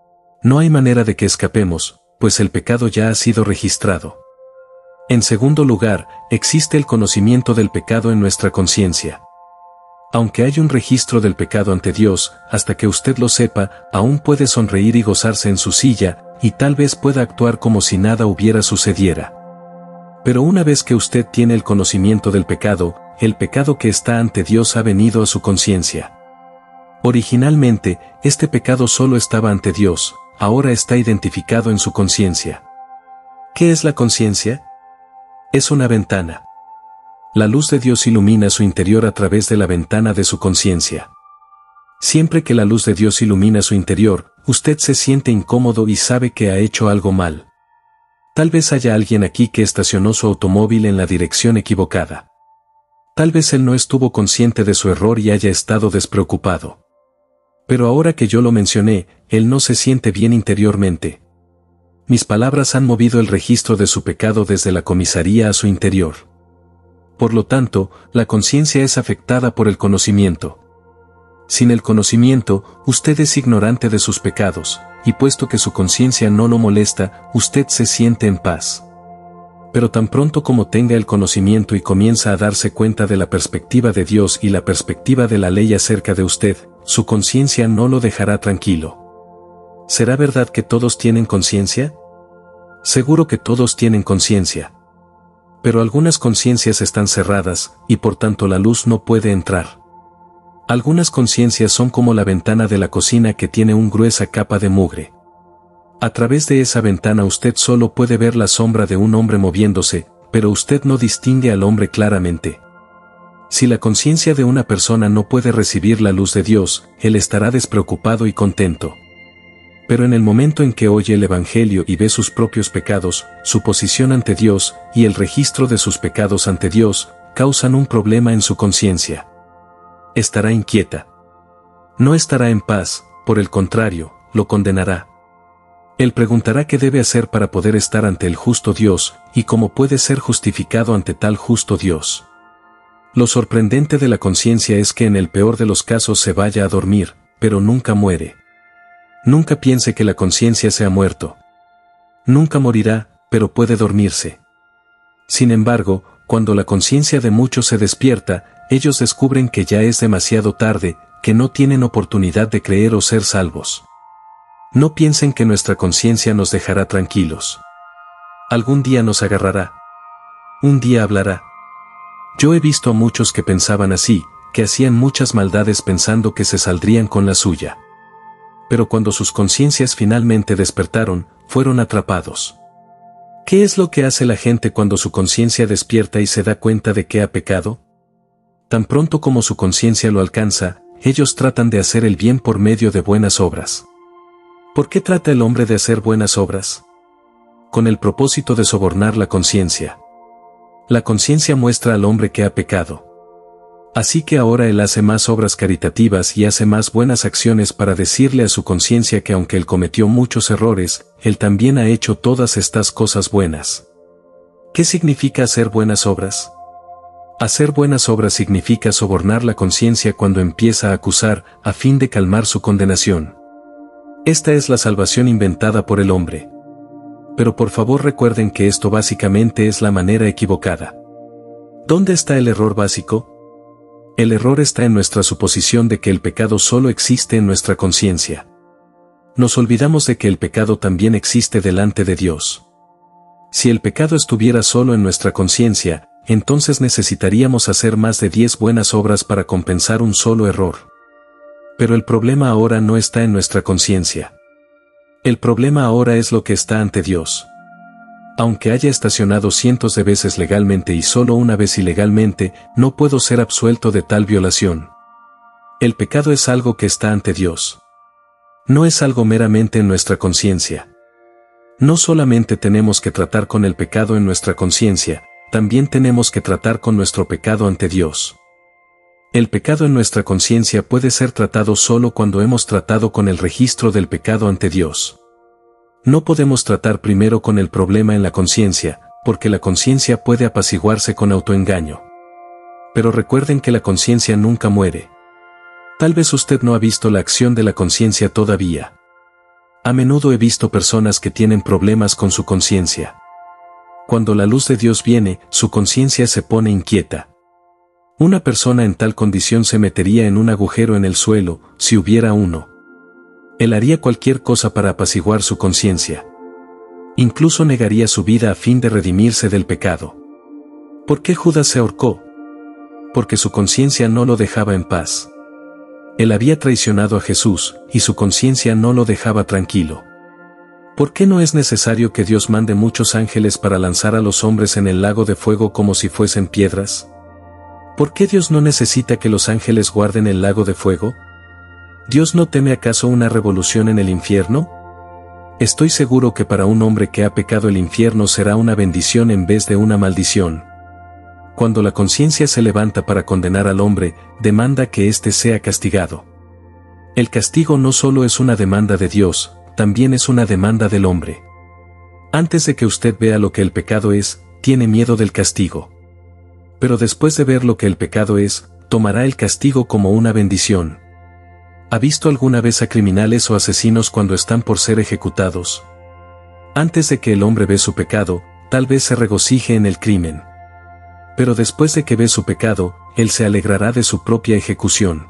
No hay manera de que escapemos, pues el pecado ya ha sido registrado. En segundo lugar, existe el conocimiento del pecado en nuestra conciencia. Aunque hay un registro del pecado ante Dios, hasta que usted lo sepa, aún puede sonreír y gozarse en su silla, y tal vez pueda actuar como si nada hubiera sucediera. Pero una vez que usted tiene el conocimiento del pecado, el pecado que está ante Dios ha venido a su conciencia. Originalmente, este pecado solo estaba ante Dios, ahora está identificado en su conciencia. ¿Qué es la conciencia? Es una ventana. La luz de Dios ilumina su interior a través de la ventana de su conciencia. Siempre que la luz de Dios ilumina su interior, usted se siente incómodo y sabe que ha hecho algo mal. Tal vez haya alguien aquí que estacionó su automóvil en la dirección equivocada. Tal vez él no estuvo consciente de su error y haya estado despreocupado. Pero ahora que yo lo mencioné, él no se siente bien interiormente. Mis palabras han movido el registro de su pecado desde la comisaría a su interior. Por lo tanto, la conciencia es afectada por el conocimiento. Sin el conocimiento, usted es ignorante de sus pecados, y puesto que su conciencia no lo molesta, usted se siente en paz. Pero tan pronto como tenga el conocimiento y comienza a darse cuenta de la perspectiva de Dios y la perspectiva de la ley acerca de usted, su conciencia no lo dejará tranquilo. ¿Será verdad que todos tienen conciencia? Seguro que todos tienen conciencia. Pero algunas conciencias están cerradas, y por tanto la luz no puede entrar. Algunas conciencias son como la ventana de la cocina que tiene una gruesa capa de mugre. A través de esa ventana usted solo puede ver la sombra de un hombre moviéndose, pero usted no distingue al hombre claramente. Si la conciencia de una persona no puede recibir la luz de Dios, él estará despreocupado y contento. Pero en el momento en que oye el Evangelio y ve sus propios pecados, su posición ante Dios, y el registro de sus pecados ante Dios, causan un problema en su conciencia. Estará inquieta. No estará en paz, por el contrario, lo condenará. Él preguntará qué debe hacer para poder estar ante el justo Dios, y cómo puede ser justificado ante tal justo Dios. Lo sorprendente de la conciencia es que en el peor de los casos se vaya a dormir, pero nunca muere. Nunca piense que la conciencia se ha muerto. Nunca morirá, pero puede dormirse. Sin embargo, cuando la conciencia de muchos se despierta, ellos descubren que ya es demasiado tarde, que no tienen oportunidad de creer o ser salvos. No piensen que nuestra conciencia nos dejará tranquilos. Algún día nos agarrará. Un día hablará. Yo he visto a muchos que pensaban así, que hacían muchas maldades pensando que se saldrían con la suya. Pero cuando sus conciencias finalmente despertaron, fueron atrapados. ¿Qué es lo que hace la gente cuando su conciencia despierta y se da cuenta de que ha pecado? Tan pronto como su conciencia lo alcanza, ellos tratan de hacer el bien por medio de buenas obras. ¿Por qué trata el hombre de hacer buenas obras? Con el propósito de sobornar la conciencia. La conciencia muestra al hombre que ha pecado. Así que ahora él hace más obras caritativas y hace más buenas acciones para decirle a su conciencia que aunque él cometió muchos errores, él también ha hecho todas estas cosas buenas. ¿Qué significa hacer buenas obras? Hacer buenas obras significa sobornar la conciencia cuando empieza a acusar, a fin de calmar su condenación. Esta es la salvación inventada por el hombre. Pero por favor recuerden que esto básicamente es la manera equivocada. ¿Dónde está el error básico? El error está en nuestra suposición de que el pecado solo existe en nuestra conciencia. Nos olvidamos de que el pecado también existe delante de Dios. Si el pecado estuviera solo en nuestra conciencia, entonces necesitaríamos hacer más de diez buenas obras para compensar un solo error. Pero el problema ahora no está en nuestra conciencia. El problema ahora es lo que está ante Dios. Aunque haya estacionado cientos de veces legalmente y solo una vez ilegalmente, no puedo ser absuelto de tal violación. El pecado es algo que está ante Dios. No es algo meramente en nuestra conciencia. No solamente tenemos que tratar con el pecado en nuestra conciencia, también tenemos que tratar con nuestro pecado ante Dios. El pecado en nuestra conciencia puede ser tratado solo cuando hemos tratado con el registro del pecado ante Dios. No podemos tratar primero con el problema en la conciencia, porque la conciencia puede apaciguarse con autoengaño. Pero recuerden que la conciencia nunca muere. Tal vez usted no ha visto la acción de la conciencia todavía. A menudo he visto personas que tienen problemas con su conciencia. Cuando la luz de Dios viene, su conciencia se pone inquieta. Una persona en tal condición se metería en un agujero en el suelo, si hubiera uno. Él haría cualquier cosa para apaciguar su conciencia. Incluso negaría su vida a fin de redimirse del pecado. ¿Por qué Judas se ahorcó? Porque su conciencia no lo dejaba en paz. Él había traicionado a Jesús, y su conciencia no lo dejaba tranquilo. ¿Por qué no es necesario que Dios mande muchos ángeles para lanzar a los hombres en el lago de fuego como si fuesen piedras? ¿Por qué Dios no necesita que los ángeles guarden el lago de fuego? ¿Dios no teme acaso una revolución en el infierno? Estoy seguro que para un hombre que ha pecado el infierno será una bendición en vez de una maldición. Cuando la conciencia se levanta para condenar al hombre, demanda que éste sea castigado. El castigo no solo es una demanda de Dios, también es una demanda del hombre. Antes de que usted vea lo que el pecado es, tiene miedo del castigo. Pero después de ver lo que el pecado es, tomará el castigo como una bendición. ¿Ha visto alguna vez a criminales o asesinos cuando están por ser ejecutados? Antes de que el hombre ve su pecado, tal vez se regocije en el crimen. Pero después de que ve su pecado, él se alegrará de su propia ejecución.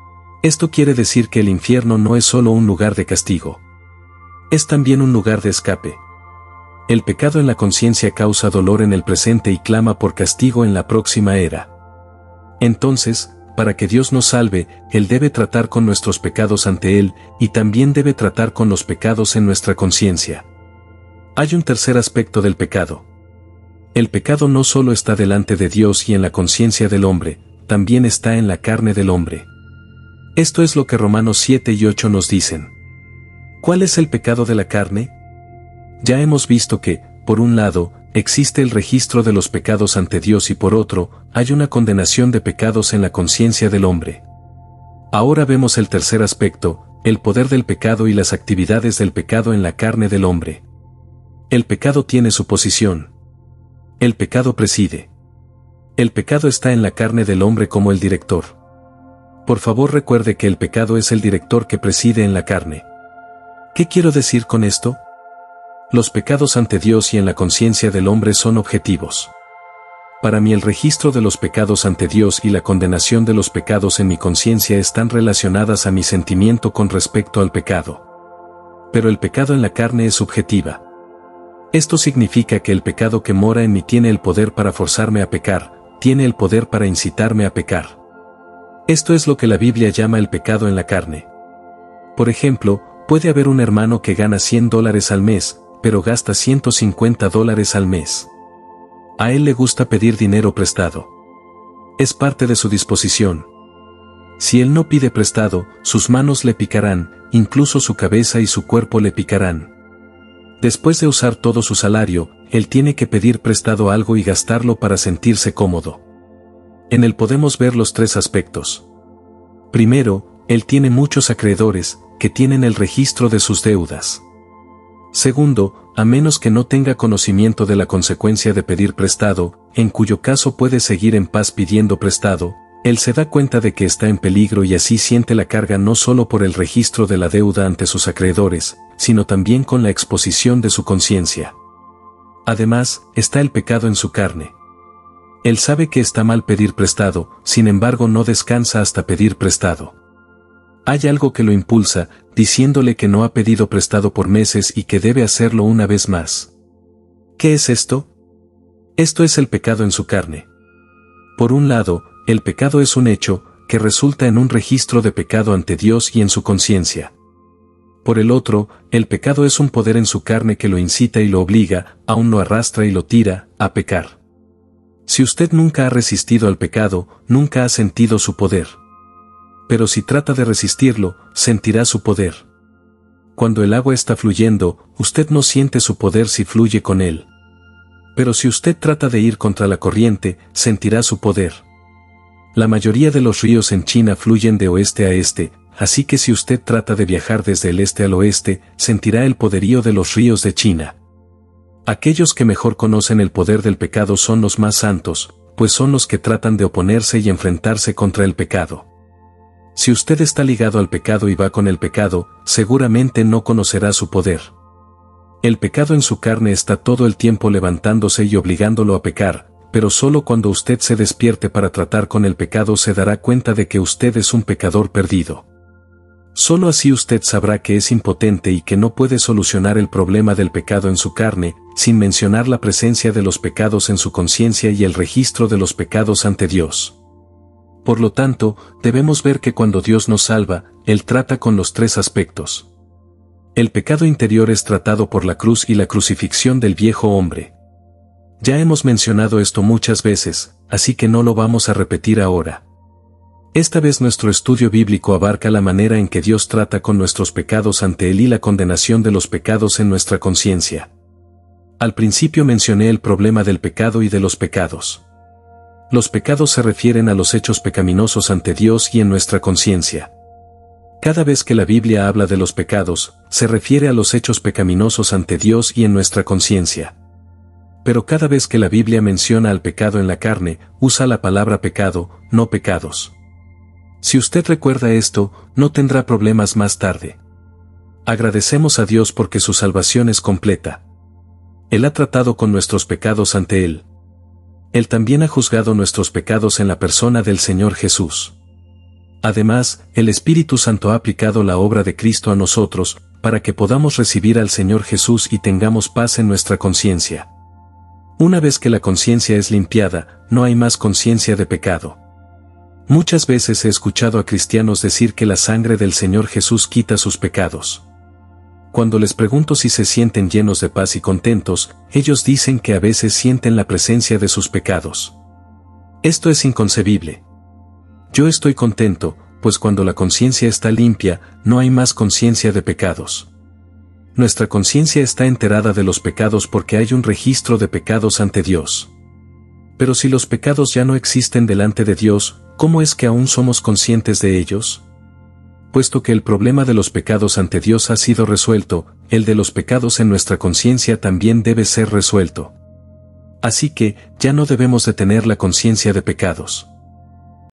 Esto quiere decir que el infierno no es solo un lugar de castigo. Es también un lugar de escape. El pecado en la conciencia causa dolor en el presente y clama por castigo en la próxima era. Entonces, para que Dios nos salve, Él debe tratar con nuestros pecados ante Él, y también debe tratar con los pecados en nuestra conciencia. Hay un tercer aspecto del pecado. El pecado no solo está delante de Dios y en la conciencia del hombre, también está en la carne del hombre. Esto es lo que Romanos siete y ocho nos dicen. ¿Cuál es el pecado de la carne? Ya hemos visto que, por un lado, existe el registro de los pecados ante Dios y por otro, hay una condenación de pecados en la conciencia del hombre. Ahora vemos el tercer aspecto, el poder del pecado y las actividades del pecado en la carne del hombre. El pecado tiene su posición. El pecado preside. El pecado está en la carne del hombre como el director. Por favor recuerde que el pecado es el director que preside en la carne. ¿Qué quiero decir con esto? Los pecados ante Dios y en la conciencia del hombre son objetivos. Para mí el registro de los pecados ante Dios y la condenación de los pecados en mi conciencia están relacionadas a mi sentimiento con respecto al pecado. Pero el pecado en la carne es subjetiva. Esto significa que el pecado que mora en mí tiene el poder para forzarme a pecar, tiene el poder para incitarme a pecar. Esto es lo que la Biblia llama el pecado en la carne. Por ejemplo, puede haber un hermano que gana cien dólares al mes, pero gasta ciento cincuenta dólares al mes. A él le gusta pedir dinero prestado. Es parte de su disposición. Si él no pide prestado, sus manos le picarán, incluso su cabeza y su cuerpo le picarán. Después de usar todo su salario, él tiene que pedir prestado algo y gastarlo para sentirse cómodo. En él podemos ver los tres aspectos. Primero, él tiene muchos acreedores, que tienen el registro de sus deudas. Segundo, a menos que no tenga conocimiento de la consecuencia de pedir prestado, en cuyo caso puede seguir en paz pidiendo prestado, él se da cuenta de que está en peligro y así siente la carga no solo por el registro de la deuda ante sus acreedores, sino también con la exposición de su conciencia. Además, está el pecado en su carne. Él sabe que está mal pedir prestado, sin embargo no descansa hasta pedir prestado. Hay algo que lo impulsa, diciéndole que no ha pedido prestado por meses y que debe hacerlo una vez más. ¿Qué es esto? Esto es el pecado en su carne. Por un lado, el pecado es un hecho, que resulta en un registro de pecado ante Dios y en su conciencia. Por el otro, el pecado es un poder en su carne que lo incita y lo obliga, aún lo arrastra y lo tira, a pecar. Si usted nunca ha resistido al pecado, nunca ha sentido su poder. Pero si trata de resistirlo, sentirá su poder. Cuando el agua está fluyendo, usted no siente su poder si fluye con él. Pero si usted trata de ir contra la corriente, sentirá su poder. La mayoría de los ríos en China fluyen de oeste a este, así que si usted trata de viajar desde el este al oeste, sentirá el poderío de los ríos de China. Aquellos que mejor conocen el poder del pecado son los más santos, pues son los que tratan de oponerse y enfrentarse contra el pecado. Si usted está ligado al pecado y va con el pecado, seguramente no conocerá su poder. El pecado en su carne está todo el tiempo levantándose y obligándolo a pecar, pero solo cuando usted se despierte para tratar con el pecado se dará cuenta de que usted es un pecador perdido. Solo así usted sabrá que es impotente y que no puede solucionar el problema del pecado en su carne, sin mencionar la presencia de los pecados en su conciencia y el registro de los pecados ante Dios. Por lo tanto, debemos ver que cuando Dios nos salva, Él trata con los tres aspectos. El pecado interior es tratado por la cruz y la crucifixión del viejo hombre. Ya hemos mencionado esto muchas veces, así que no lo vamos a repetir ahora. Esta vez nuestro estudio bíblico abarca la manera en que Dios trata con nuestros pecados ante Él y la condenación de los pecados en nuestra conciencia. Al principio mencioné el problema del pecado y de los pecados. Los pecados se refieren a los hechos pecaminosos ante Dios y en nuestra conciencia. Cada vez que la Biblia habla de los pecados, se refiere a los hechos pecaminosos ante Dios y en nuestra conciencia. Pero cada vez que la Biblia menciona al pecado en la carne, usa la palabra pecado, no pecados. Si usted recuerda esto, no tendrá problemas más tarde. Agradecemos a Dios porque su salvación es completa. Él ha tratado con nuestros pecados ante Él. Él también ha juzgado nuestros pecados en la persona del Señor Jesús. Además, el Espíritu Santo ha aplicado la obra de Cristo a nosotros, para que podamos recibir al Señor Jesús y tengamos paz en nuestra conciencia. Una vez que la conciencia es limpiada, no hay más conciencia de pecado. Muchas veces he escuchado a cristianos decir que la sangre del Señor Jesús quita sus pecados. Cuando les pregunto si se sienten llenos de paz y contentos, ellos dicen que a veces sienten la presencia de sus pecados. Esto es inconcebible. Yo estoy contento, pues cuando la conciencia está limpia, no hay más conciencia de pecados. Nuestra conciencia está enterada de los pecados porque hay un registro de pecados ante Dios. Pero si los pecados ya no existen delante de Dios, ¿cómo es que aún somos conscientes de ellos? Puesto que el problema de los pecados ante Dios ha sido resuelto, el de los pecados en nuestra conciencia también debe ser resuelto. Así que, ya no debemos de tener la conciencia de pecados.